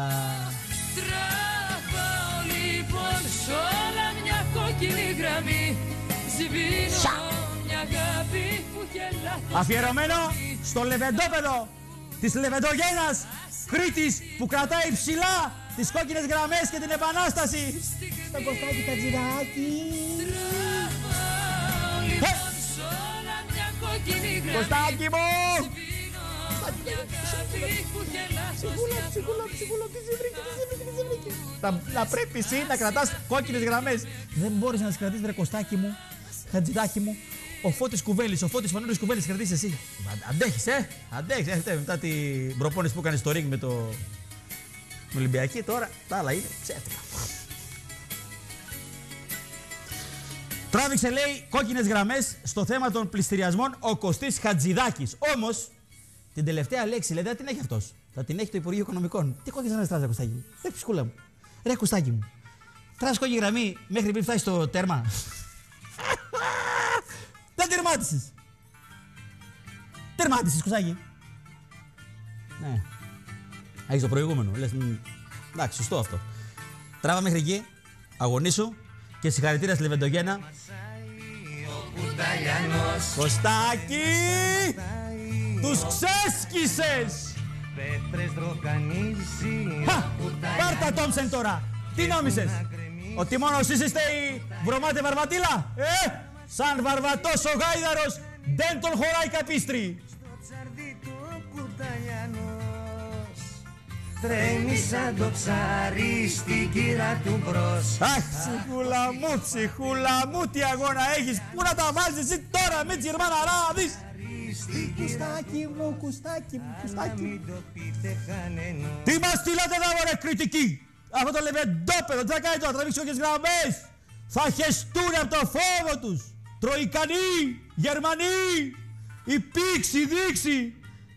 Τραβάω λοιπόν σ' όλα μια κόκκινη γραμμή. Σβήνω μια αγάπη που γελά. Αφιερωμένο στο λεβεντόπεδο της Λεβεντογένας Κρήτης που κρατάει ψηλά τις κόκκινες γραμμές και την επανάσταση. Στο Κωστάκι Χατζηδάκη. Τραβάω λοιπόν σ' όλα μια κόκκινη γραμμή. Κωστάκι μου! Να πρέπει εσύ να κρατάς κόκκινες γραμμές. Δεν μπορείς να τις κρατήσεις, βρε Κωστάκι μου, Χατζηδάκι μου. Ο Φώτης Κουβέλης, ο Φώτης Φανούλης Κουβέλης, κρατήσεις εσύ. Αντέχεις, αντέχεις. Μετά την προπόνηση που έκανε στο ring με το Ολυμπιακή, τώρα τα άλλα είναι ψεύτικα. Τράβηξε, λέει, κόκκινες γραμμές στο θέμα των πληστηριασμών ο Κωστής Χατζηδάκης. Όμως, την τελευταία λέξη, λέει, δεν την έχει αυτός. Θα την έχει το Υπουργείο Οικονομικών. Τι κόκκινες γραμμές τράβηξε, Κωστάκι μου? Ρε ψυχούλα μου. Ρε Κωστάκι μου. Τράβηξε κόκκινη γραμμή μέχρι πριν φτάσει στο τέρμα. Δεν τερμάτισες. Τερμάτισες, Κωστάκι. Ναι. Έχεις το προηγούμενο. Λες, εντάξει, σωστό αυτό. Τράβα μέχρι εκεί, αγωνίσου και συγχαρητήρια στη Λεβεντογένα. Κωστάκι! Τους ξέσκισες! Πάρ' τα Τόμσεν τώρα! Τι νόμισες? Ότι μόνος είσαστε η βρωμάτε βαρβατήλα? Σαν βαρβατός ο γάιδαρος δεν τον χωράει καπίστρι! Τρέμει σαν το ψάρι στην κύρα του μπρος. Αχ, ψυχούλα μου, τι αγώνα έχεις! Πού να τα βάλεις εσύ τώρα με τσιρμάνα να δεις! Κουστάκι μου. Τι μας στείλατε εδώ, ωραία κριτική! Αυτό το λεβεντόπεδο, τι θα κάνει τώρα, τραβήξει όποιες γραμμές! Θα χεστούν από το φόβο τους! Τροϊκανοί, Γερμανοί, η πήξη, δείξη!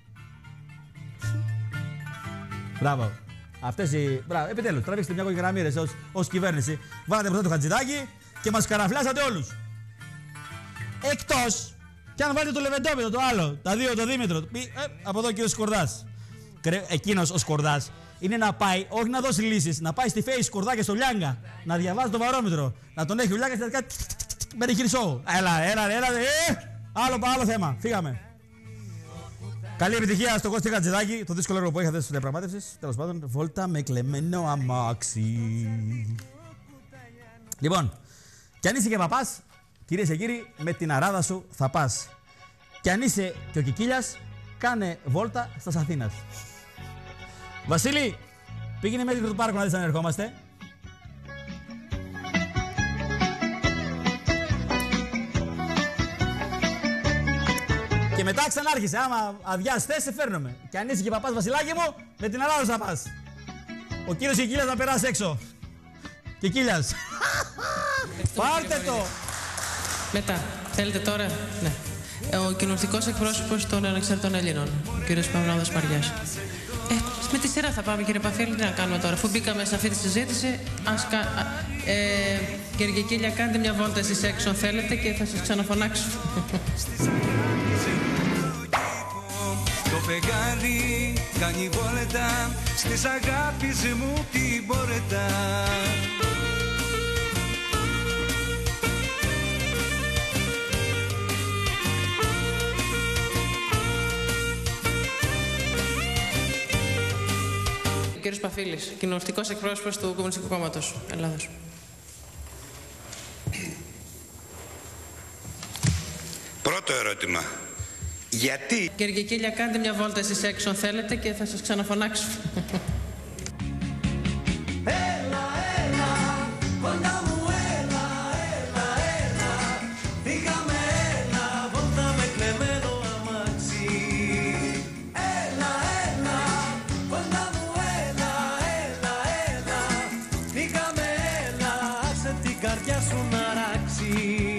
Μπράβο. Αυτές οι... Μπράβο, επιτέλους, τραβήξτε μια κόκκινη γραμμή ως κυβέρνηση. Βάλατε μπροστά το Χατζηδάκι και μας καραφλάσατε όλους. Εκτός, κι αν βάλετε το λεβεντόπεδο, το άλλο, τα δύο, το Δήμητρο. Από εδώ και ο Σκορδάς. Εκείνος ο Σκορδάς είναι να πάει, όχι να δώσει λύσεις, να πάει στη Face Σκορδά και στο Λιάγκα, να διαβάζει το βαρόμετρο, να τον έχει ο Λιάγκας και να κάνει με τη χειρισό. Έλα, άλλο θέμα, φύγαμε. Καλή επιτυχία στο Κώστη Χατζηδάκη, το δύσκολο έργο που είχατε στις διαπραγμάτευσεις. Τέλος πάντων, βόλτα με κλεμμένο αμάξι. Λοιπόν, κι αν είσαι και παπάς, κυρίες και κύριοι, με την αράδα σου θα πας. Κι αν είσαι και ο Κικίλιας, κάνε βόλτα στα Αθήνας. Βασίλη, πήγαινε μέχρι το πάρκο να δεις αν ερχόμαστε. Και μετά ξανάρχισε. Άμα αδειάσεις θέση, σε φέρνομαι. Και αν είσαι και παπάς, Βασιλάκι μου, με την αράδα θα πας. Ο κύριος Κικίλιας να περάσει έξω. Κικίλιας. Πάρτε το. Μετά. Θέλετε τώρα. Ναι. Ο κοινωνιστικός εκπρόσωπος των Ανεξάρτητων Ελλήνων, ο κύριος Παυλάδος Μαριάς. Με τη σειρά θα πάμε, κύριε Παφίλη, τι να κάνουμε τώρα. Αφού μπήκαμε σε αυτή τη συζήτηση, κύριε Κικίλια, κάντε μια βόλτα εσείς έξω, θέλετε, και θα σας ξαναφωνάξω. Το φεγγάρι κάνει βόλετα στις αγάπης μου την πόρετα. Κύριος Παφίλης, κοινωνιστικός εκπρόσωπος του Κομμουνιστικού Κόμματος Ελλάδος. Πρώτο ερώτημα. Γιατί... Κύριε Κικίλια, κάντε μια βόλτα εσείς έξω, θέλετε, και θα σας ξαναφωνάξω. Έλα, κοντά μου, έλα, φύγαμε, έλα, βόλτα με κλεμμένο αμάξι. Έλα, κοντά μου, έλα, φύγαμε, έλα, άσε την καρδιά σου να ράξει.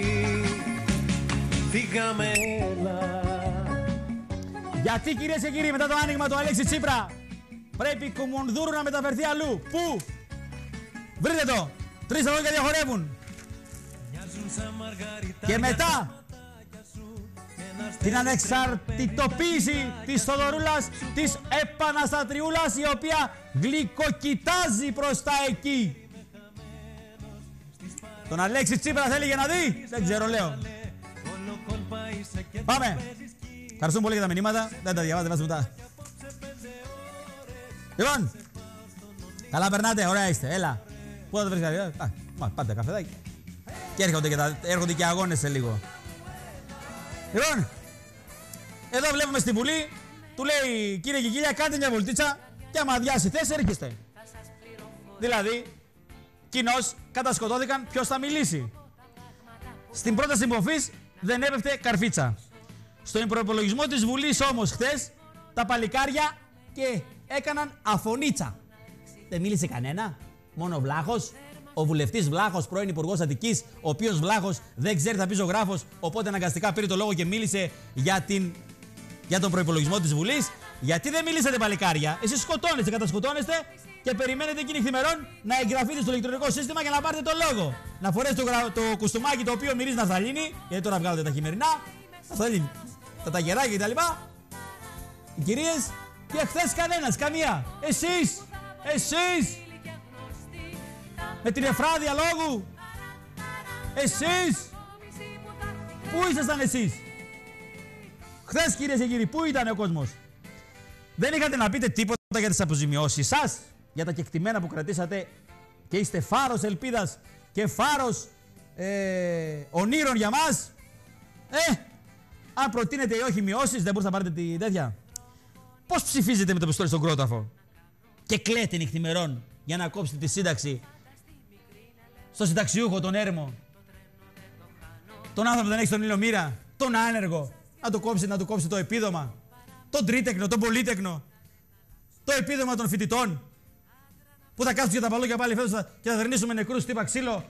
Φύγαμε, έλα. Γιατί, κυρίες και κύριοι, μετά το άνοιγμα του Αλέξη Τσίπρα, πρέπει η Κουμουνδούρου να μεταφερθεί αλλού? Πού? Βρείτε το! 3 αγώνια διαχωρεύουν. Και μετά την ανεξαρτητοποίηση της Θοδωρούλας, της επαναστατριούλας, η οποία γλυκοκοιτάζει προς τα εκεί. Τον Αλέξη Τσίπρα θέλει για να δει, δεν ξέρω, λέω. Πάμε. Ευχαριστούμε πολύ για τα μηνύματα, δεν τα διαβάζετε, βάζετε μετά. Λοιπόν, καλά περνάτε, ωραία είστε, έλα. Πού θα το βρεις, πάτε καφεδάκι. Και έρχονται και αγώνες σε λίγο. Λοιπόν, εδώ βλέπουμε στην Βουλή, του λέει κύριε και κύρια, κάντε μια βολτίτσα και άμα αδειάσει θέση έρχεστε. Δηλαδή, κοινώς κατασκοτώθηκαν ποιος θα μιλήσει. Στην πρόταση μορφής δεν έπεφτε καρφίτσα. Στον προϋπολογισμό της Βουλής όμως χθες, τα παλικάρια και έκαναν αφωνίτσα. Δεν μίλησε κανένα, μόνο ο Βλάχος. Ο βουλευτής Βλάχος, πρώην υπουργός Αττικής, ο οποίος Βλάχος δεν ξέρει θα πει ζωγράφος, οπότε αναγκαστικά πήρε το λόγο και μίλησε για τον προϋπολογισμό της Βουλής. Γιατί δεν μιλήσατε παλικάρια, εσείς σκοτώνεστε, κατασκοτώνεστε και περιμένετε εκείνη νυχθημερών να εγγραφείτε στο ηλεκτρονικό σύστημα για να πάρετε το λόγο. Να φορέσετε το κουστούμάκι το οποίο μυρίζει ναφθαλίνη, γιατί τώρα βγάλετε τα χειμερινά, ναφθαλίνη, τα ταγεράκια κτλ. Οι κυρίες και χθες κανένας, καμία. Εσείς. Με την Εφράδια λόγου. Εσείς. Πού ήσασταν εσείς? Χθες κυρίες και κύριοι, πού ήταν ο κόσμος? Δεν είχατε να πείτε τίποτα για τις αποζημιώσεις σας, για τα κεκτημένα που κρατήσατε και είστε φάρος ελπίδας και φάρος ονείρων για μας. Αν προτείνετε ή όχι μειώσεις, δεν μπορείτε να πάρετε τη τέτοια. Πώς ψηφίζετε με το πιστόλι στον κρόταφο και κλαίτε νυχθημερών για να κόψετε τη σύνταξη στο συνταξιούχο, τον έρμο, τον άνθρωπο που δεν έχει στον ήλιο μοίρα, τον άνεργο, να του κόψετε το επίδομα, τον τρίτεκνο, τον πολύτεκνο, το επίδομα των φοιτητών, που θα κάτσουν για τα παλούκια πάλι φέτος και θα θερνήσουμε νεκρούς τύπα ξύλο.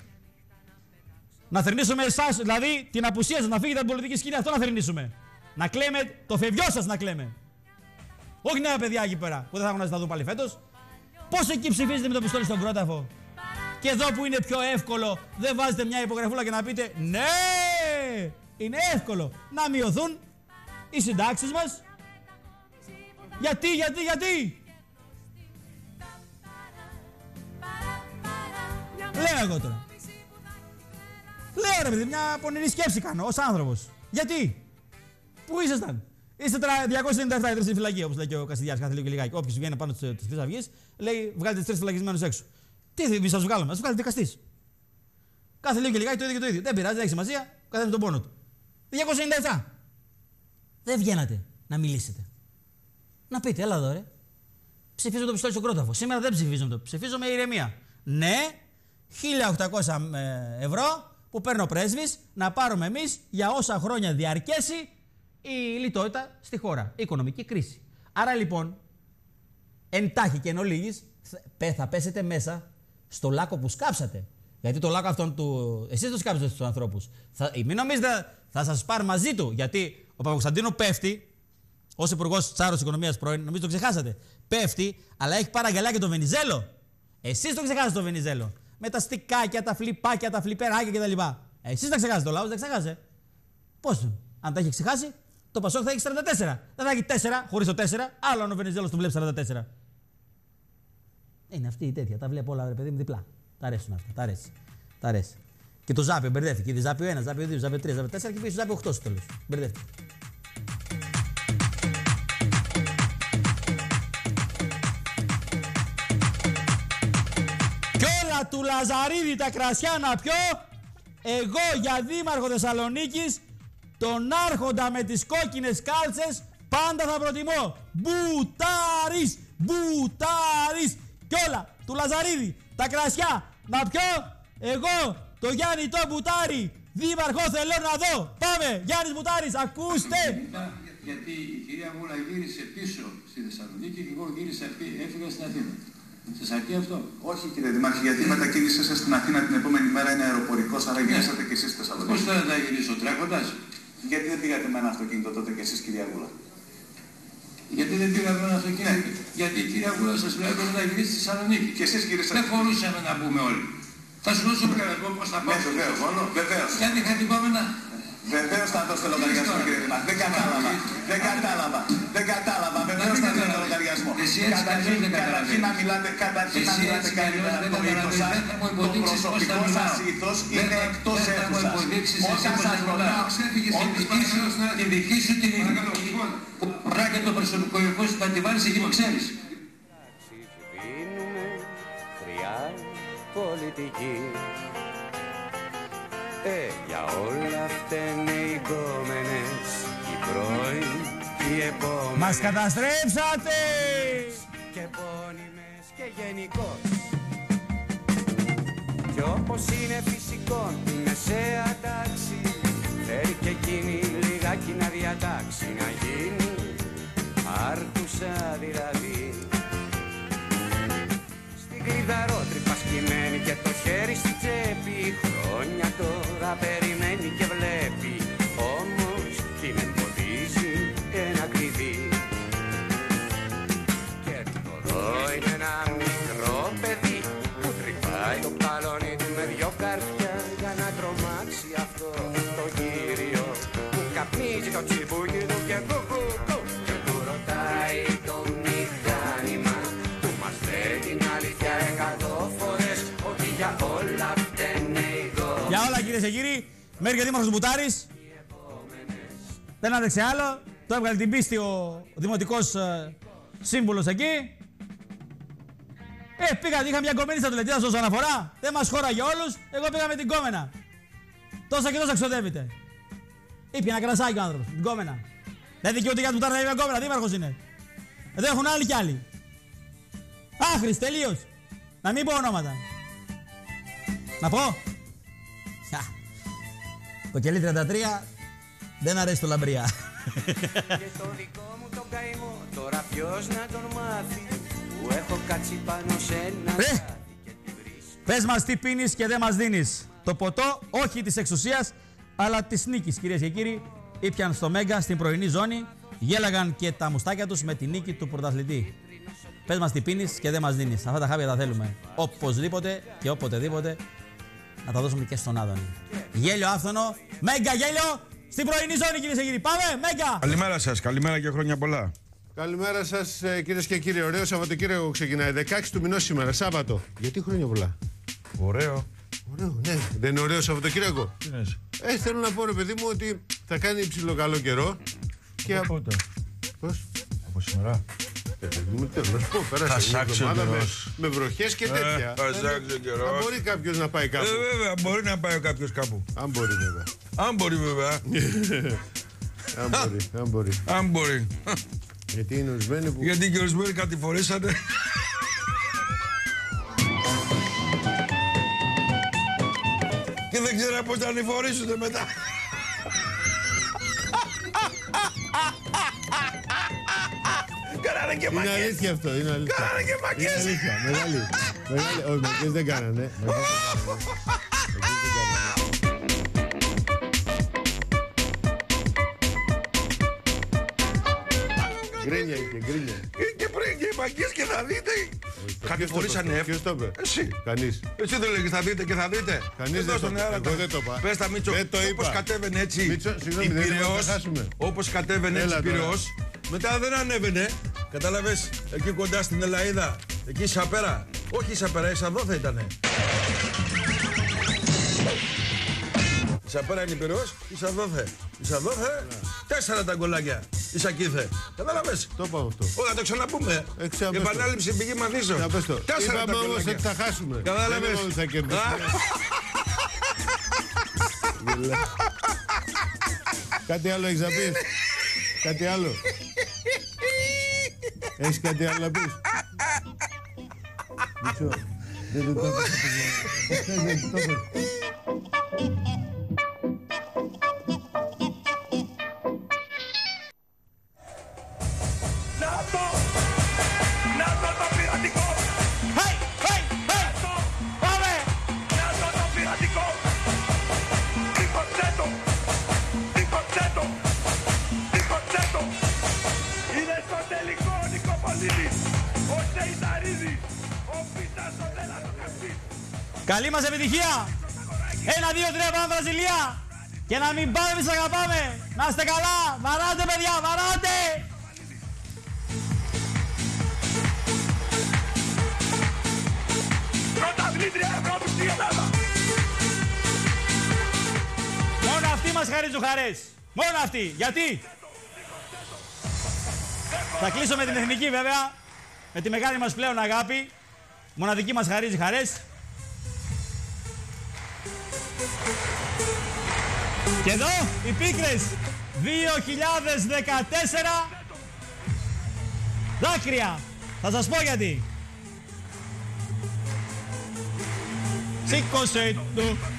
Να θερνήσουμε εσάς, δηλαδή την απουσία σας, να φύγετε από την πολιτική σκηνή, αυτό να θερνήσουμε. Να κλαίμε το φευγιό σας, να κλαίμε. Όχι νέα παιδιά εκεί πέρα που δεν θα έχουν να σας δουν πάλι φέτος. Πώς εκεί ψηφίζετε με το πιστόλι στον κρόταφο? Και εδώ που είναι πιο εύκολο, δεν βάζετε μια υπογραφούλα και να πείτε ναι, είναι εύκολο να μειωθούν οι συντάξεις μας. Γιατί. Λέω εγώ τώρα. Λέω ρε παιδί, μια πονηρή σκέψη κάνω ως άνθρωπος. Γιατί? Πού ήσασταν? Είστε τώρα 297 έτρες στη φυλακή, όπως λέει και ο Κασιδιάς κάθε λίγο και λιγάκι. Όποιος βγαίνει πάνω στις Χρυσής Αυγής, λέει βγάλετε τις 3 φυλακισμένους έξω. Τι θα τους βγάλουμε, θα τους βγάλετε δικαστής. Κάθε λίγο και λιγάκι το ίδιο και το ίδιο. Δεν πειράζει, δεν έχει σημασία, καθένα τον πόνο του. 297. Δεν βγαίνατε να μιλήσετε. Να πείτε, έλα εδώ ρε. Ψηφίζω το πιστόλι στον κρόταφο. Σήμερα δεν ψηφίζω το. Ψηφίζω με ηρεμία. Ναι, 1.800 ευρώ που παίρνω ο πρέσβης να πάρουμε εμείς για όσα χρόνια διαρκέσει η λιτότητα στη χώρα. Η οικονομική κρίση. Άρα λοιπόν, εντάχει και εν ολίγης, θα πέσετε μέσα στο λάκκο που σκάψατε. Γιατί το λάκκο αυτόν του. Εσείς το σκάψατε στους ανθρώπους. Μην νομίζετε θα σας πάρει μαζί του. Γιατί ο Παπακοσταντίνου πέφτει, ως υπουργός Τσάρος Οικονομίας πρώην, νομίζω το ξεχάσατε. Πέφτει, αλλά έχει παραγγελάκι το Βενιζέλο. Εσείς το ξεχάσατε το Βενιζέλο. Με τα στικάκια, τα φλιπάκια, τα φλιπεράκια κτλ. Εσείς τα ξεχάσατε, ο λαός δεν ξεχάσε. Πώς, αν τα έχει ξεχάσει, το Πασόκ θα έχει 44. Δεν θα έχει 4 χωρίς το 4, άλλο αν ο Βενιζέλος του βλέπει 44. Είναι αυτή η τέτοια. Τα βλέπω όλα, ρε παιδί μου, διπλά. Τα αρέσουν αυτά. Τα αρέσει. Και το Ζάπιο μπερδεύτηκε. Είδε Ζάπιο 1, Ζάπιο 2, Ζάπιο 3, Ζάπιο 4 και πήγε στο Ζάπιο 8 στο τέλος. Μπερδεύτηκε. Κι όλα του Λαζαρίδη τα κρασιά να πιω. Εγώ για δήμαρχο Θεσσαλονίκης τον άρχοντα με τις κόκκινες κάλτσες πάντα θα προτιμώ. Μπουτάρης. Κι όλα του Λαζαρίδη τα κρασιά να πιω. Εγώ το Γιάννη το Μπουτάρη δήμαρχο θέλω να δω. Πάμε, Γιάννης Μπουτάρης, ακούστε. Γιατί η κυρία Μούλα γύρισε πίσω στη Θεσσαλονίκη και εγώ έφυγα στην Αθήνα. Σας αρκεί αυτό? Όχι κύριε Δημάρχη, γιατί η μετακίνησή σας στην Αθήνα την επόμενη μέρα είναι αεροπορικός, άρα γυρίσατε και εσείς στη Θεσσαλονίκη. Πώς τώρα θα γυρίσω, τρέχοντας? Γιατί δεν πήγατε με ένα αυτοκίνητο τότε και εσείς κυρία Γούλα? Γιατί δεν πήγαμε με ένα αυτοκίνητο? Γιατί η κυρία Γούλα σας λέει να γυρίσει στη Θεσσαλονίκη. Και εσείς γυρίσατε. Δεν χωρούσαμε να πούμε όλοι. Θα σου δώσω πρακτικό πώς θα πάω. Βεβαίως. Γιατί είχα την κόμενα. Βεβαίως θα δώσετε λογαριασμό, κύριε Δημάρχη. Δεν κατάλαβα. Βεβαίως θα δώσετε λογαριασμό. Καταρχήν να μιλάτε καλύτερα το ήθος σας. Το προσωπικό σας ήθος είναι εκτός αίθουσας. Όταν σας ρωτάω, τη δική σου την φορά και το προσωπικό ήθος θα τη βάλεις εκεί που ξέρεις. Πολιτική. Για όλα φταίνε οι κόμενες, οι πρώην, οι επόμενες. Μας καταστρέψατε! Και επώνυμες και γενικώς. Κι όπως είναι φυσικό η μεσαία τάξη, θέλει και εκείνη λιγάκι να διατάξει, να γίνει άρχουσα δηλαδή. Κλειδαρότρυπα σκυμμένη και το χέρι στη τσέπη, χρόνια τώρα περιμένει και βλέπει, όμως την εμποδίζει ένα κλειδί. Και εδώ είναι ένα μικρό παιδί που τρυπάει το παλόνι του με δυο καρφιά για να τρομάξει αυτό το κύριο που καπνίζει το τσιμπούκι του και κουκουκου και του ρωτάει το μηχάνημα. Για όλα, κυρίες και κύριοι, μέχρι και ο Δήμαρχος Μπουτάρης δεν άντεξε άλλο. Το έβγαλε την πίστη ο δημοτικός σύμβουλος εκεί. Πήγα, είχα μια κομμένη στα τουλετήρα στο αναφορά. Δεν μας χώραγε όλους, εγώ πήγα με την κόμενα. Τόσα και τόσα ξοδεύεται. Ήπια ένα κρασάκι ο άνθρωπος, την κόμενα. Δεν δικαιούται για Μπουτάρη να είναι μια κόμενα, δήμαρχος είναι. Εδώ έχουν άλλοι κι άλλοι. Άχρης, τελείως. Να μην πω ονόματα. Να πω. Το κελί 33 δεν αρέσει το λαμπριά. Και το δικό μου το καημό τώρα ποιος να τον μάθει, που έχω κάτσει πάνω σε ένα λάδι και τη βρίσκω. Πες μας τι πίνεις και δεν μας δίνεις. Το ποτό όχι της εξουσίας αλλά της νίκης, κυρίες και κύριοι. Ήπιαν στο Μέγκα στην πρωινή ζώνη, γέλαγαν και τα μουστάκια τους με τη νίκη του πρωταθλητή. Πες μας τι πίνεις και δεν μας δίνεις. Αυτά τα χάπια τα θέλουμε οπωσδήποτε και οποτεδήποτε να τα δώσουμε και στον Άδωνη. Γέλιο άφθονο, Μέγκα γέλιο στην πρωινή ζώνη, κυρίες και κύριοι. Πάμε, Μέγκα! Καλημέρα σας, καλημέρα και χρόνια πολλά. Καλημέρα σας, κυρίες και κύριοι. Ωραίο Σαββατοκύριακο ξεκινάει. 16 του μηνός σήμερα, Σάββατο. Γιατί χρόνια πολλά. Ωραίο. Ωραίο, ναι. Δεν είναι ωραίο Σαββατοκύριακο. Τι λες. Θέλω να πω, ρε παιδί μου, ότι θα κάνει υψηλό καλό καιρό. Και πότε. Πώς. Από σήμερα. Να σου πω, πέρασε μια εβδομάδα με βροχές και τέτοια. Θα αλλάξει ο καιρός. Αν μπορεί κάποιος να πάει κάπου. Βέβαια, μπορεί να πάει κάποιος κάπου. Αν μπορεί, βέβαια. Αν μπορεί, βέβαια. Αν μπορεί. Αν μπορεί. Γιατί είναι ορισμένοι που. Γιατί και ορισμένοι κατηφορήσατε. Και δεν ξέρω πώς θα ανηφορήσετε μετά. Κάνανε και μακές. Είναι αλήθεια αυτό, είναι αλήθεια. Κάνανε και μακές. Είναι αλήθεια, μεγάλη. Όχι, μακές δεν κάνανε. Γκρίνια είχε, γκρίνια. Και πριν και οι μακές και θα δείτε. Κατηφορήσανε. Ποιος το είπε. Εσύ. Κανείς. Εσύ δεν λέγεις θα δείτε και θα δείτε. Κανείς δεν το είπε. Εγώ δεν το είπα. Πες τα Μίτσο, όπως κατέβαινε έτσι η Πειραιώς, όπως κατέβαινε έτσι η Πειραιώς, μετά δεν ανέβαινε. Κατάλαβες, εκεί κοντά στην Ελαΐδα, εκεί η Σαπέρα. Όχι η Σαπέρα, η Σαδόθα ήτανε. Η Σαπέρα είναι η Πειραιώς, η Σαδόθε. Η Σαδόθε, 4 τα γκολάκια. Η Σακίθε. Κατάλαβες. Το είπαμε αυτό. Όχι, θα το ξαναπούμε. Επανάληψη πηγή μαθήσεων. 4 τα γκολάκια. Όμως ότι θα χάσουμε. Κατάλαβες. Δεν θα κερδίσουμε. Κάτι άλλο έχεις να πεις. Κάτι άλλο. Έχεις κάτι άλλο να πεις. Μισό. Δεν το είπες. Καλή μας επιτυχία! 1, 2, 3, πάμε Βραζιλία! Και να μην πάμε, εμείς αγαπάμε. Να είστε καλά. Βαράτε, παιδιά, βαράτε. Πρωταθλήτρια Ευρώπης στην Ελλάδα. Μόνο αυτοί μας χαρίζουν χαρές. Μόνο αυτοί. Γιατί? Θα κλείσω με την εθνική βέβαια. Με τη μεγάλη μας πλέον αγάπη. Μοναδική μας χαρίζει χαρές. Και εδώ οι πίκρες 2014 δάκρυα. Θα σας πω γιατί. Σήκωσε το.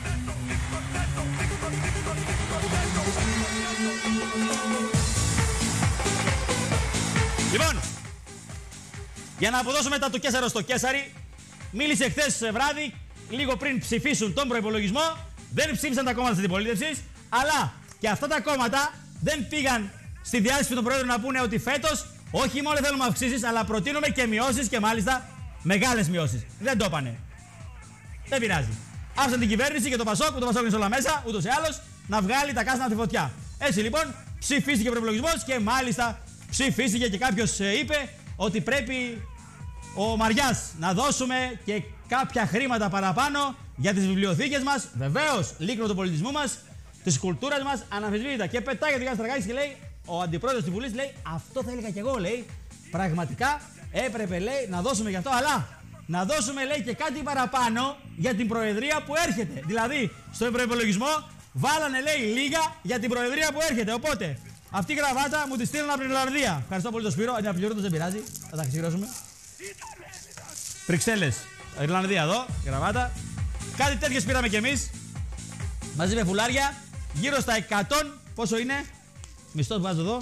Λοιπόν, για να αποδώσουμε τα του Κέσαρο στο Κέσαρι, μίλησε χθες βράδυ, λίγο πριν ψηφίσουν τον προϋπολογισμό, δεν ψήφισαν τα κόμματα της αντιπολίτευσης, αλλά και αυτά τα κόμματα δεν πήγαν στη διάσκεψη των Προέδρων να πούνε ότι φέτος όχι μόνο θέλουμε αυξήσεις, αλλά προτείνουμε και μειώσεις και μάλιστα μεγάλες μειώσεις. Δεν το έπανε. Δεν πειράζει. Άφησαν την κυβέρνηση και το Πασόκ, που το Πασόκ είναι σε όλα μέσα, ούτως ή άλλως, να βγάλει τα κάστανα από τη φωτιά. Έτσι λοιπόν ψηφίστηκε ο προϋπολογισμός και μάλιστα ψηφίστηκε και κάποιος είπε ότι πρέπει ο Μαριάς να δώσουμε και κάποια χρήματα παραπάνω για τις βιβλιοθήκες μας. Βεβαίως, λίκνο του πολιτισμού μας, της κουλτούρας μας, αναμφισβήτητα. Και πετάει για την Γιάννη Στραγάκης και λέει, ο αντιπρόεδρος της Βουλής λέει, αυτό θα έλεγα και εγώ, λέει. Πραγματικά έπρεπε, λέει, να δώσουμε γι' αυτό, αλλά να δώσουμε, λέει, και κάτι παραπάνω για την προεδρία που έρχεται. Δηλαδή, στον προϋπολογισμό βάλανε, λέει, λίγα για την προεδρία που έρχεται. Οπότε, αυτή η γραβάτα μου τη στείλουν από την Ιρλανδία. Ευχαριστώ πολύ τον Σπύρο. Αν απληρωτός δεν πειράζει. Θα τα ξεχειρώσουμε. Βρυξέλλες, Ιρλανδία εδώ, γραβάτα. Κάτι τέτοιες πήραμε κι εμείς. Μαζί με φουλάρια. Γύρω στα 100. Πόσο είναι? Μισθός βάζω εδώ.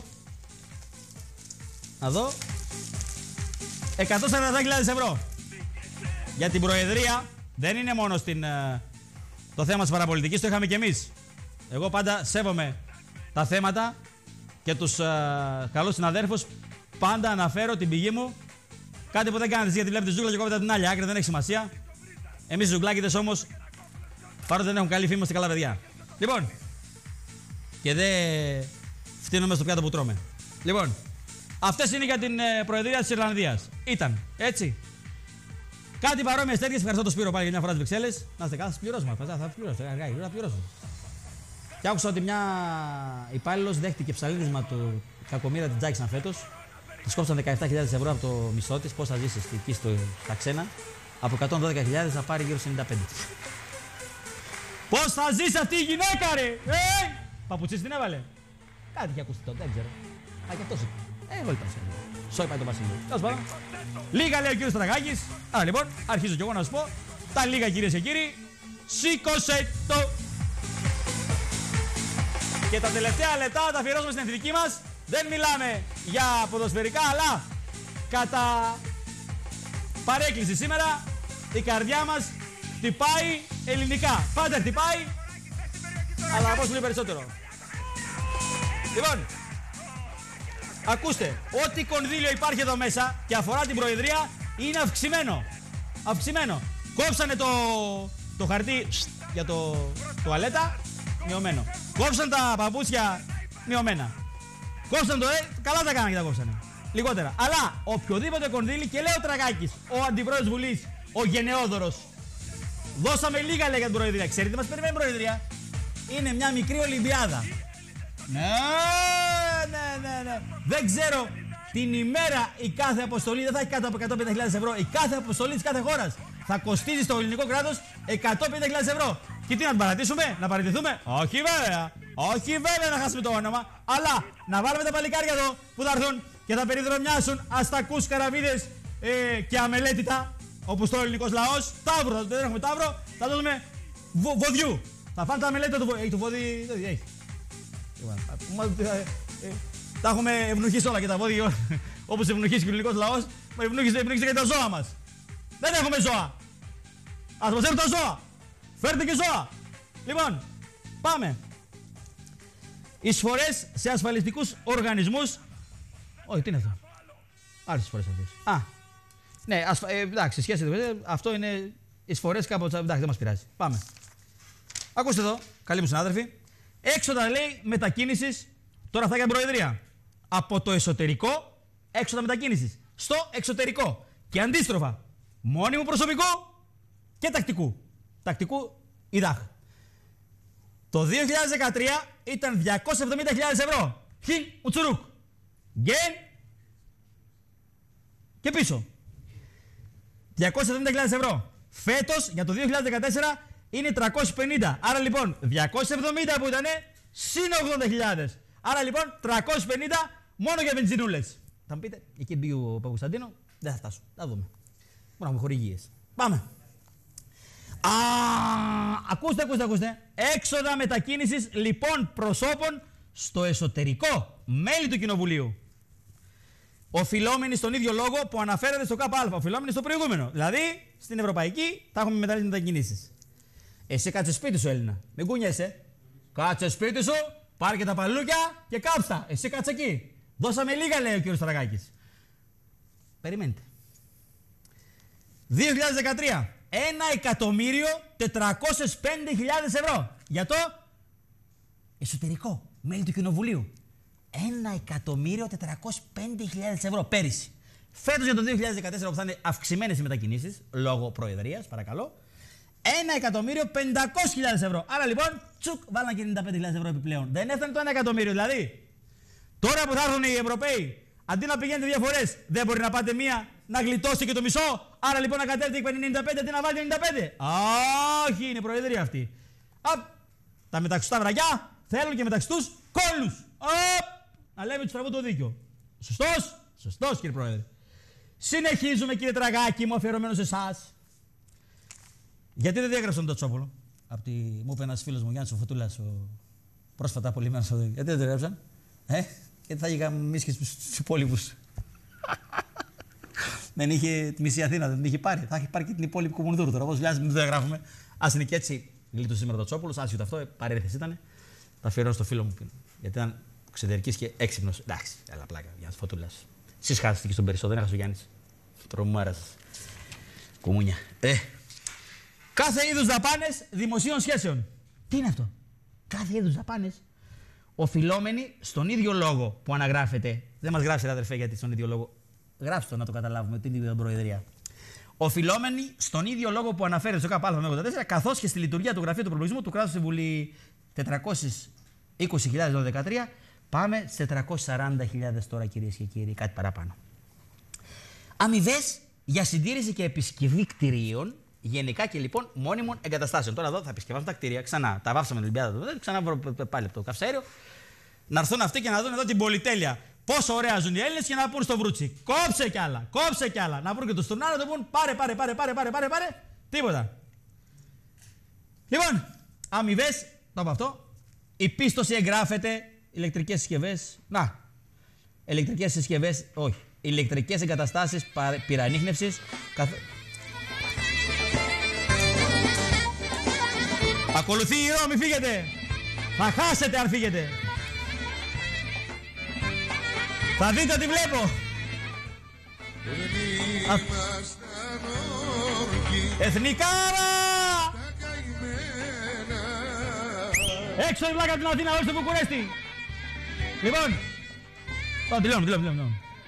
Να δω. 140.000 ευρώ. Για την προεδρία δεν είναι μόνο το θέμα της παραπολιτικής, το είχαμε κι εμείς. Εγώ πάντα σέβομαι τα θέματα και τους καλούς συναδέρφους. Πάντα αναφέρω την πηγή μου. Κάτι που δεν κάνετε γιατί βλέπετε ζούγκλα και κόβετε την άλλη άκρη, δεν έχει σημασία. Εμείς οι ζουγκλάκηδες όμως, παρότι δεν έχουν καλή φήμη, είμαστε καλά παιδιά. Λοιπόν, και δεν φτύνουμε στο πιάτο που τρώμε. Λοιπόν, αυτές είναι για την προεδρία της Ιρλανδίας. Ήταν, έτσι. Κάτι παρόμοιες τέτοιες, ευχαριστώ τον Σπύρο πάλι για μια φορά στις Βρυξέλλες. Να είστε καλά, θα πληρώσουμε. Θα πληρώσω. Και άκουσα ότι μια υπάλληλος δέχτηκε ψαλίδισμα του κακομοίρα την Τζάκησαν φέτος. Της κόψαν 17.000 ευρώ από το μισθό της. Πώς θα ζήσει εκεί στα ξένα? Από 112.000 θα πάρει γύρω στις 95. Πώς θα ζήσει αυτή η γυναίκα, ρε! Παπουτσίς την έβαλε. Κάτι είχε ακούσει τότε, δεν ξέρω. Α, και αυτός είπε. Εγώ είπα. Σόι πάει το Βασίλειο. Τέλος πάντων. Λίγα λέει ο κύριος Στραγάκης. Άρα λοιπόν, αρχίζω κι εγώ να σας πω. Τα λίγα, κυρίες και κύριοι. Σήκωσε το. Και τα τελευταία λεπτά τα αφιερώσουμε στην εθνική μας. Δεν μιλάμε για ποδοσφαιρικά, αλλά κατά παρέκκληση σήμερα η καρδιά μας χτυπάει ελληνικά. Πάντα χτυπάει, αλλά από όσο λίγο περισσότερο. Λοιπόν, ακούστε, ό,τι κονδύλιο υπάρχει εδώ μέσα και αφορά την προεδρία είναι αυξημένο. Κόψανε το χαρτί για το τουαλέτα, μειωμένο. Κόψαν τα παπούτσια, μειωμένα. Κόψαν το καλά τα κάνανε και τα κόψανε. Λιγότερα. Αλλά οποιοδήποτε κονδύλι, και λέει ο Τραγάκης, ο αντιπρόεδρος Βουλής, ο γενναιόδωρος, δώσαμε λίγα, λέει, για την προεδρία. Ξέρετε τι μας περιμένει η προεδρία? Είναι μια μικρή Ολυμπιάδα. Ναι. Δεν ξέρω, την ημέρα η κάθε αποστολή δεν θα έχει κάτω από 150.000 ευρώ. Η κάθε αποστολή της κάθε χώρας θα κοστίζει στο ελληνικό κράτος 150.000 ευρώ. Και τι, να την παρατήσουμε, να παραιτηθούμε? Όχι βέβαια. Όχι βέβαια να χάσουμε το όνομα. Αλλά να βάλουμε τα παλικάρια εδώ που θα έρθουν και θα περιδρομιάσουν αστακούς καραβίδες και αμελέτητα, όπως το ελληνικός λαός. Ταύρο, δεν έχουμε ταύρο, θα δώσουμε βοδιού. Θα φάνε τα αμελέτητα του βοδιού. Έχει το βόδι, δεν έχει. Τα έχουμε ευνουχίσει όλα και τα βόδια, όπως ευνουχίσει και ο ελληνικός λαός. Ευνουχίσει και τα ζώα μας. Δεν έχουμε ζώα. Ας μας έρθουν τα ζώα. Φέρτε και ζώα. Λοιπόν, πάμε. Εισφορές σε ασφαλιστικούς οργανισμούς. Όχι, τι είναι αυτό? Άλλες εισφορές αυτές. Α, ναι, εντάξει, σχέση. Αυτό είναι εισφορές κάπου. Εντάξει, δεν μας πειράζει. Πάμε. Ακούστε εδώ, καλοί μου συνάδελφοι. Έξοδα, λέει, μετακίνησης, τώρα αυτά για την Προεδρία. Από το εσωτερικό, έξοδα μετακίνησης στο εξωτερικό. Και αντίστροφα, μόνιμο προσωπικό και τακτικού. Τακτικού ΙΔΑΧ. Το 2013 ήταν 270.000 ευρώ. Χιν, ουτσουρούκ. Γκέν και πίσω. 270.000 ευρώ. Φέτος, για το 2014, είναι 350. Άρα λοιπόν, 270 που ήτανε, συν 80.000. Άρα λοιπόν, 350 μόνο για βενζινούλες. Θα μου πείτε, εκεί μπήκε ο Παπακοσταντίνο, δεν θα φτάσω. Θα δούμε. Μόνο να έχουμε χορηγίες. Πάμε. Ακούστε. Έξοδα μετακίνησης λοιπόν προσώπων στο εσωτερικό. Μέλη του Κοινοβουλίου. Οφειλόμενοι στον ίδιο λόγο που αναφέρεται στο ΚΑΠΑ. Οφειλόμενοι στο προηγούμενο. Δηλαδή, στην Ευρωπαϊκή θα έχουμε μετακινήσεις. Εσύ κάτσε σπίτι σου, Έλληνα. Μην κουνιέσαι. Κάτσε σπίτι σου, πάρε και τα παλούκια και κάψτα. Εσύ κάτσε εκεί. Δώσαμε λίγα, λέει ο κ. Στραγάκης. Περιμένετε. 2013. 1.405.000 ευρώ. Για το εσωτερικό. Μέλη του Κοινοβουλίου. 1.405.000 ευρώ πέρυσι. Φέτος για το 2014 που θα είναι αυξημένες οι μετακινήσεις, λόγω προεδρίας, παρακαλώ, 1.500.000 ευρώ. Άρα λοιπόν, τσουκ, βάλαν και 95.000 ευρώ επιπλέον. Δεν έφτανε το 1 εκατομμύριο. Δηλαδή, τώρα που θα έρθουν οι Ευρωπαίοι, αντί να πηγαίνετε 2 φορές, δεν μπορεί να πάτε μία, να γλιτώσετε και το μισό. Άρα λοιπόν να κατέβετε 95, αντί να βάλετε 95. Όχι, είναι προεδρία αυτή. Τα μεταξωτά βραγιά θέλουν και μεταξύ τους κόλλους. Να λέμε του τραβού το δίκιο. Σωστός κύριε Πρόεδρε. Συνεχίζουμε κύριε Τραγάκη μου, αφιερωμένο σε εσάς. Γιατί δεν διέγραψαν τον Τατσόπουλο? Μου είπε ένας φίλος μου, Γιάννης ο Φωτούλας, πρόσφατα απολυμμένος. Γιατί δεν το διέγραψαν? Γιατί θα είχαμε εμείς και στους υπόλοιπους. Δεν είχε τη μισή Αθήνα, δεν την είχε πάρει. Θα έχει πάρει και την υπόλοιπη Κομμουνδούρου τώρα. Όπως λιάζει, μην το διαγράφουμε. Ας είναι και έτσι. Γλίτωσε σήμερα το Τσόπουλος, άσχετο αυτό, παρένθεση ήταν. Τα αφιερώνω στο φίλο μου. Γιατί ήταν εξωτερικής και έξυπνος. Εντάξει, έλα πλάκα, Γιάννης Φωτούλας. Εσείς χάσατε και στον Περισσό, δεν έχασε ο Γιάννης. Τρομάρα σας. Κομμούνια. Κάθε είδους δαπάνες δημοσίων σχέσεων. Τι είναι αυτό? Κάθε είδους δαπάνες οφειλόμενοι στον ίδιο λόγο που αναγράφεται. Δεν μας γράψετε, αδερφέ, γιατί στον ίδιο λόγο. Γράψτε το να το καταλάβουμε, την ίδια Προεδρία. Οφειλόμενοι στον ίδιο λόγο που αναφέρεται στο ΚΑΠΑ 84, καθώς και στη λειτουργία του Γραφείου του Προπολογισμού του Κράτους στη Βουλή. 420.000 το 2013, πάμε σε 440.000 τώρα, κυρίες και κύριοι, κάτι παραπάνω. Αμοιβές για συντήρηση και επισκευή κτηρίων, γενικά και λοιπόν μόνιμων εγκαταστάσεων. Τώρα εδώ θα επισκευάσουμε τα κτίρια ξανά. Τα βάφσαμε την Ολυμπιάδα, ξανά πάλι από το καυσαέριο. Να έρθουν αυτοί και να δουν εδώ την πολυτέλεια. Πόσο ωραία ζουν οι Έλληνες και να πούν στο βρούτσι. Κόψε κι άλλα, κόψε κι άλλα. Να βρουν και το στουρνάρο να το πούν πάρε. Τίποτα. Λοιπόν, αμοιβές, το από αυτό. Η πίστοση εγγράφεται, ηλεκτρικές συσκευές. Ηλεκτρικές συσκευές, όχι. Ηλεκτρικές εγκαταστάσεις πυρανίχνευσης. Ακολουθεί η ρο, μη φύγετε. Θα χάσετε αν φύγετε. Θα δείτε ότι βλέπω. Εθνικάρα! Έξω η βλάκα από την Αθήνα, όχι στο Βουκουρέστι. Λοιπόν, τελειώνω.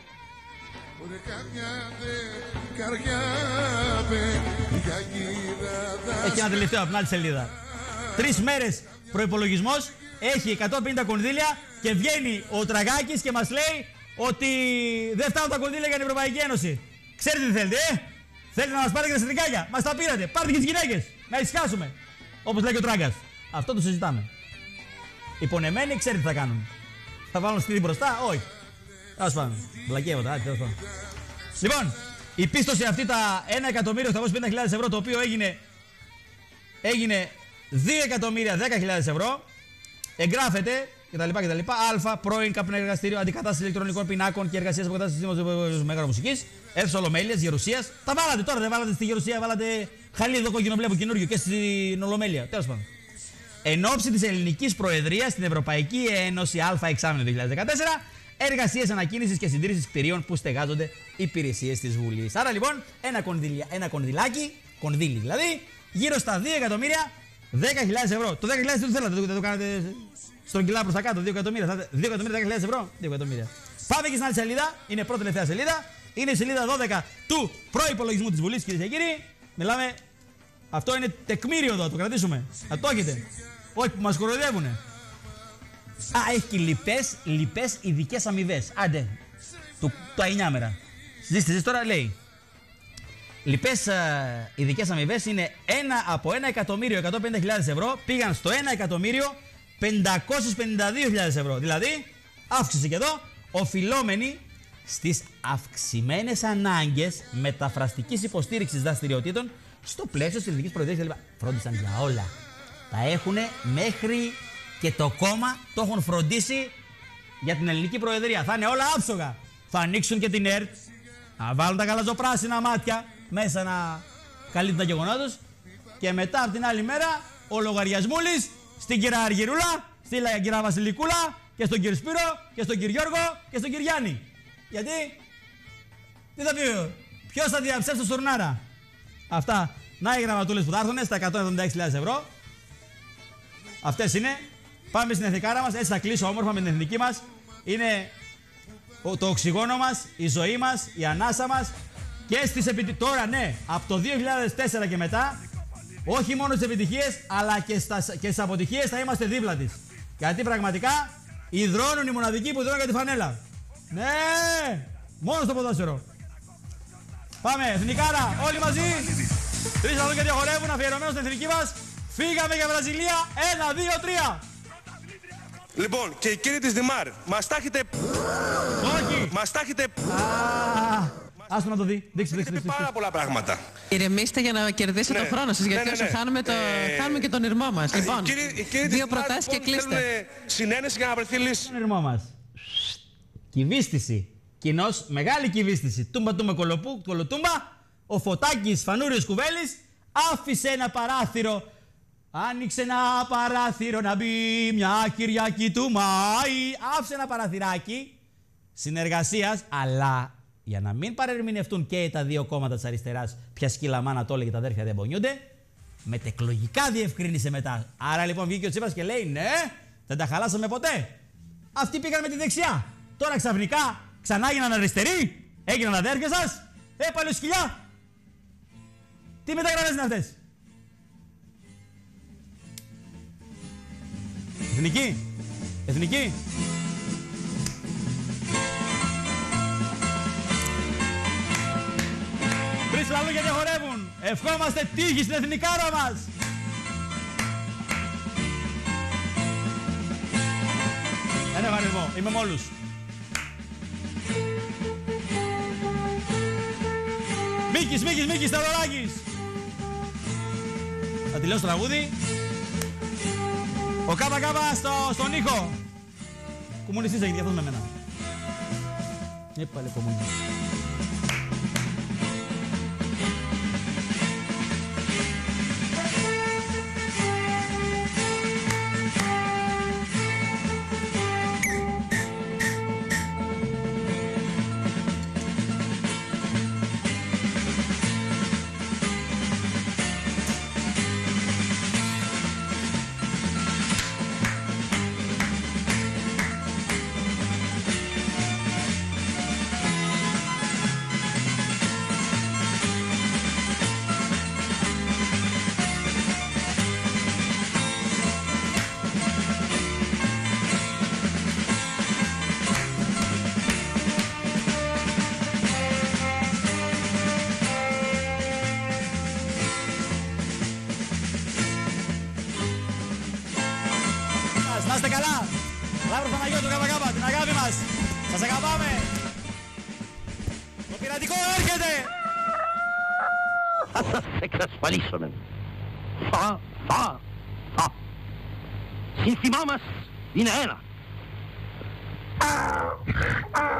Έχει ένα τελευταίο από την άλλη σελίδα. 3 μέρες προϋπολογισμός, έχει 150 κονδύλια και βγαίνει ο Τραγάκης και μας λέει ότι δεν φτάνουν τα κονδύλια για την Ευρωπαϊκή Ένωση. Ξέρετε τι θέλετε, Θέλετε να μας πάρετε και τα συνδικάκια. Μας τα πήρατε. Πάρτε και τις γυναίκες. Να ησυχάσουμε. Όπως λέει και ο Τράγκας. Αυτό το συζητάμε. Οι πονεμένοι ξέρετε τι θα κάνουν. Θα βάλουν στήδι μπροστά, όχι. Τέλος πάντων. Βλακεύονται, τέλος πάντων. Λοιπόν, η πίστοση αυτή τα 1.850.000 ευρώ, το οποίο έγινε 2.010.000 ευρώ, εγγράφεται κτλ. Α, πρώην καπνό εργαστήριο, αντικατάσταση ηλεκτρονικών πινάκων και εργασίας αποκατάστασης συστήματος Μέγαρο Μουσικής, αίθουσα Ολομέλειας, Γερουσίας. Τα βάλατε τώρα, δεν βάλατε στη Γερουσία, βάλατε χαλί εδώ κόκκινο βλέπω καινούριο και στην Ολομέλεια. Τέλος πάντων. Εν ώψη της ελληνικής προεδρίας στην Ευρωπαϊκή Ένωση Α εξάμηνο 2014, εργασίες ανακαίνησης και συντήρησης κτηρίων που στεγάζονται υπηρεσίες της Βουλής. Άρα λοιπόν ένα κονδύλι δηλαδή, γύρω στα 2.000.000 10.000 ευρώ. Το 10.000 δεν το θέλατε, δεν το κάνατε στρογγυλά προς τα κάτω. 2 εκατομμύρια. 2 εκατομμύρια, 10.000 ευρώ. 2 εκατομμύρια. Πάμε και στην άλλη σελίδα. Είναι πρώτη τελευταία σελίδα. Είναι η σελίδα 12 του προϋπολογισμού της Βουλής, κυρίες και κύριοι. Μιλάμε. Αυτό είναι τεκμήριο εδώ, το κρατήσουμε. Να το έχετε. Όχι που μας κοροϊδεύουνε. Α, έχει και λοιπές ειδικές αμοιβές. Άντε. Το 9 μέρα. Ζήστε τώρα, λέει. Λοιπές ειδικές αμοιβές είναι από 1.150.000 ευρώ πήγαν στο 1.552.000 ευρώ. Δηλαδή, αύξηση και εδώ, οφειλόμενοι στις αυξημένες ανάγκες μεταφραστικής υποστήριξης δραστηριοτήτων στο πλαίσιο της ελληνικής προεδρίας κλπ. Φρόντισαν για όλα. Τα έχουν μέχρι και το κόμμα το έχουν φροντίσει για την ελληνική προεδρία. Θα είναι όλα άψογα. Θα ανοίξουν και την ΕΡΤ, να βάλουν τα γαλαζοπράσινα μάτια μέσα να καλύπτουν τα γεγονότα τους και μετά από την άλλη μέρα ο λογαριασμούλης στην κυρία Αργυρούλα, στην κυρία Βασιλικούλα και στον κύριο Σπύρο και στον κύριο Γιώργο και στον κύριο Γιάννη. Γιατί, τι θα πει, ποιος θα διαψεύσει το Στουρνάρα. Αυτά, να οι γραμματούλες που θα έρθουν στα 176.000 ευρώ. Αυτές είναι. Πάμε στην εθνικάρα μας, έτσι θα κλείσω όμορφα με την εθνική μας. Είναι το οξυγόνο μας, η ζωή μας, η ανάσα μας και στις επιτυχίες. Τώρα ναι, από το 2004 και μετά, όχι μόνο στις επιτυχίες, αλλά και στις αποτυχίες θα είμαστε δίπλα της. Γιατί πραγματικά υδρώνουν οι μοναδικοί που υδρώνουν για τη φανέλα. Ναι, μόνο στο ποδόσφαιρο. Πάμε, εθνικάρα, όλοι μαζί. 3 λεπτά γιατί χορεύουν, αφιερωμένοι στην εθνική μας. Φύγαμε για Βραζιλία, 1, 2, 3. Λοιπόν, και οι κύριοι της Δημάρ, μας τα έχετε... Όχι! Μας τα έχετε... Άστο να το δει. Δείξτε. Πάρα πολλά πράγματα. Ηρεμήστε για να κερδίσετε το χρόνο σας, γιατί όσο χάνουμε και τον ήρμό μας. Λοιπόν, δύο προτάσεις και κλείστε. Θέλουν συνένεση για να βρεθεί λύση. Τον ήρμό μας. Κυβίστηση. Κοινώς, μεγάλη κυβίστηση. Τούμπα κολοτούμπα. Ο Φωτάκης Φανούριος Κουβέλης άφησε ένα παράθυρο. Άνοιξε ένα παράθυρο να μπει μια Κυριακή του Μάη. Άφησε ένα παραθυράκι συνεργασίας, αλλά για να μην παρερμηνευτούν και τα δύο κόμματα της αριστεράς, ποια σκύλα μάνα το έλεγε, τα αδέρφια δεν πονιούνται, μετεκλογικά διευκρίνησε μετά. Άρα λοιπόν βγήκε ο Τσίπρας και λέει: ναι, δεν τα χαλάσαμε ποτέ. Αυτοί πήγαν με τη δεξιά. Τώρα ξαφνικά ξανά έγιναν αριστεροί. Έγιναν αδέρφια σας. Παλαιοσκυλιά. Τι μεταγραφές είναι αυτές? Εθνική. Τρεις λαλούγια και χορεύουν. Ευχόμαστε τύχη στην εθνικάρα μας. Ένα ευχαριστώ. Είμαι με όλους. Μίκης, Σταυρολάκης. Θα τελειώσει το τραγούδι. Ο ΚΚ στον ήχο. Κομμουνιστής έγινε αυτός με μένα. Πάλι κομμουνιστής. Να είστε καλά. Λαύρος Παναγιώτου ΚΚ, την αγάπη μας. Σας αγαπάμε. Το πειρατικό έρχεται. Θα σας εξασφαλίσουμε. Θα. Σύνθημά μας είναι ένα.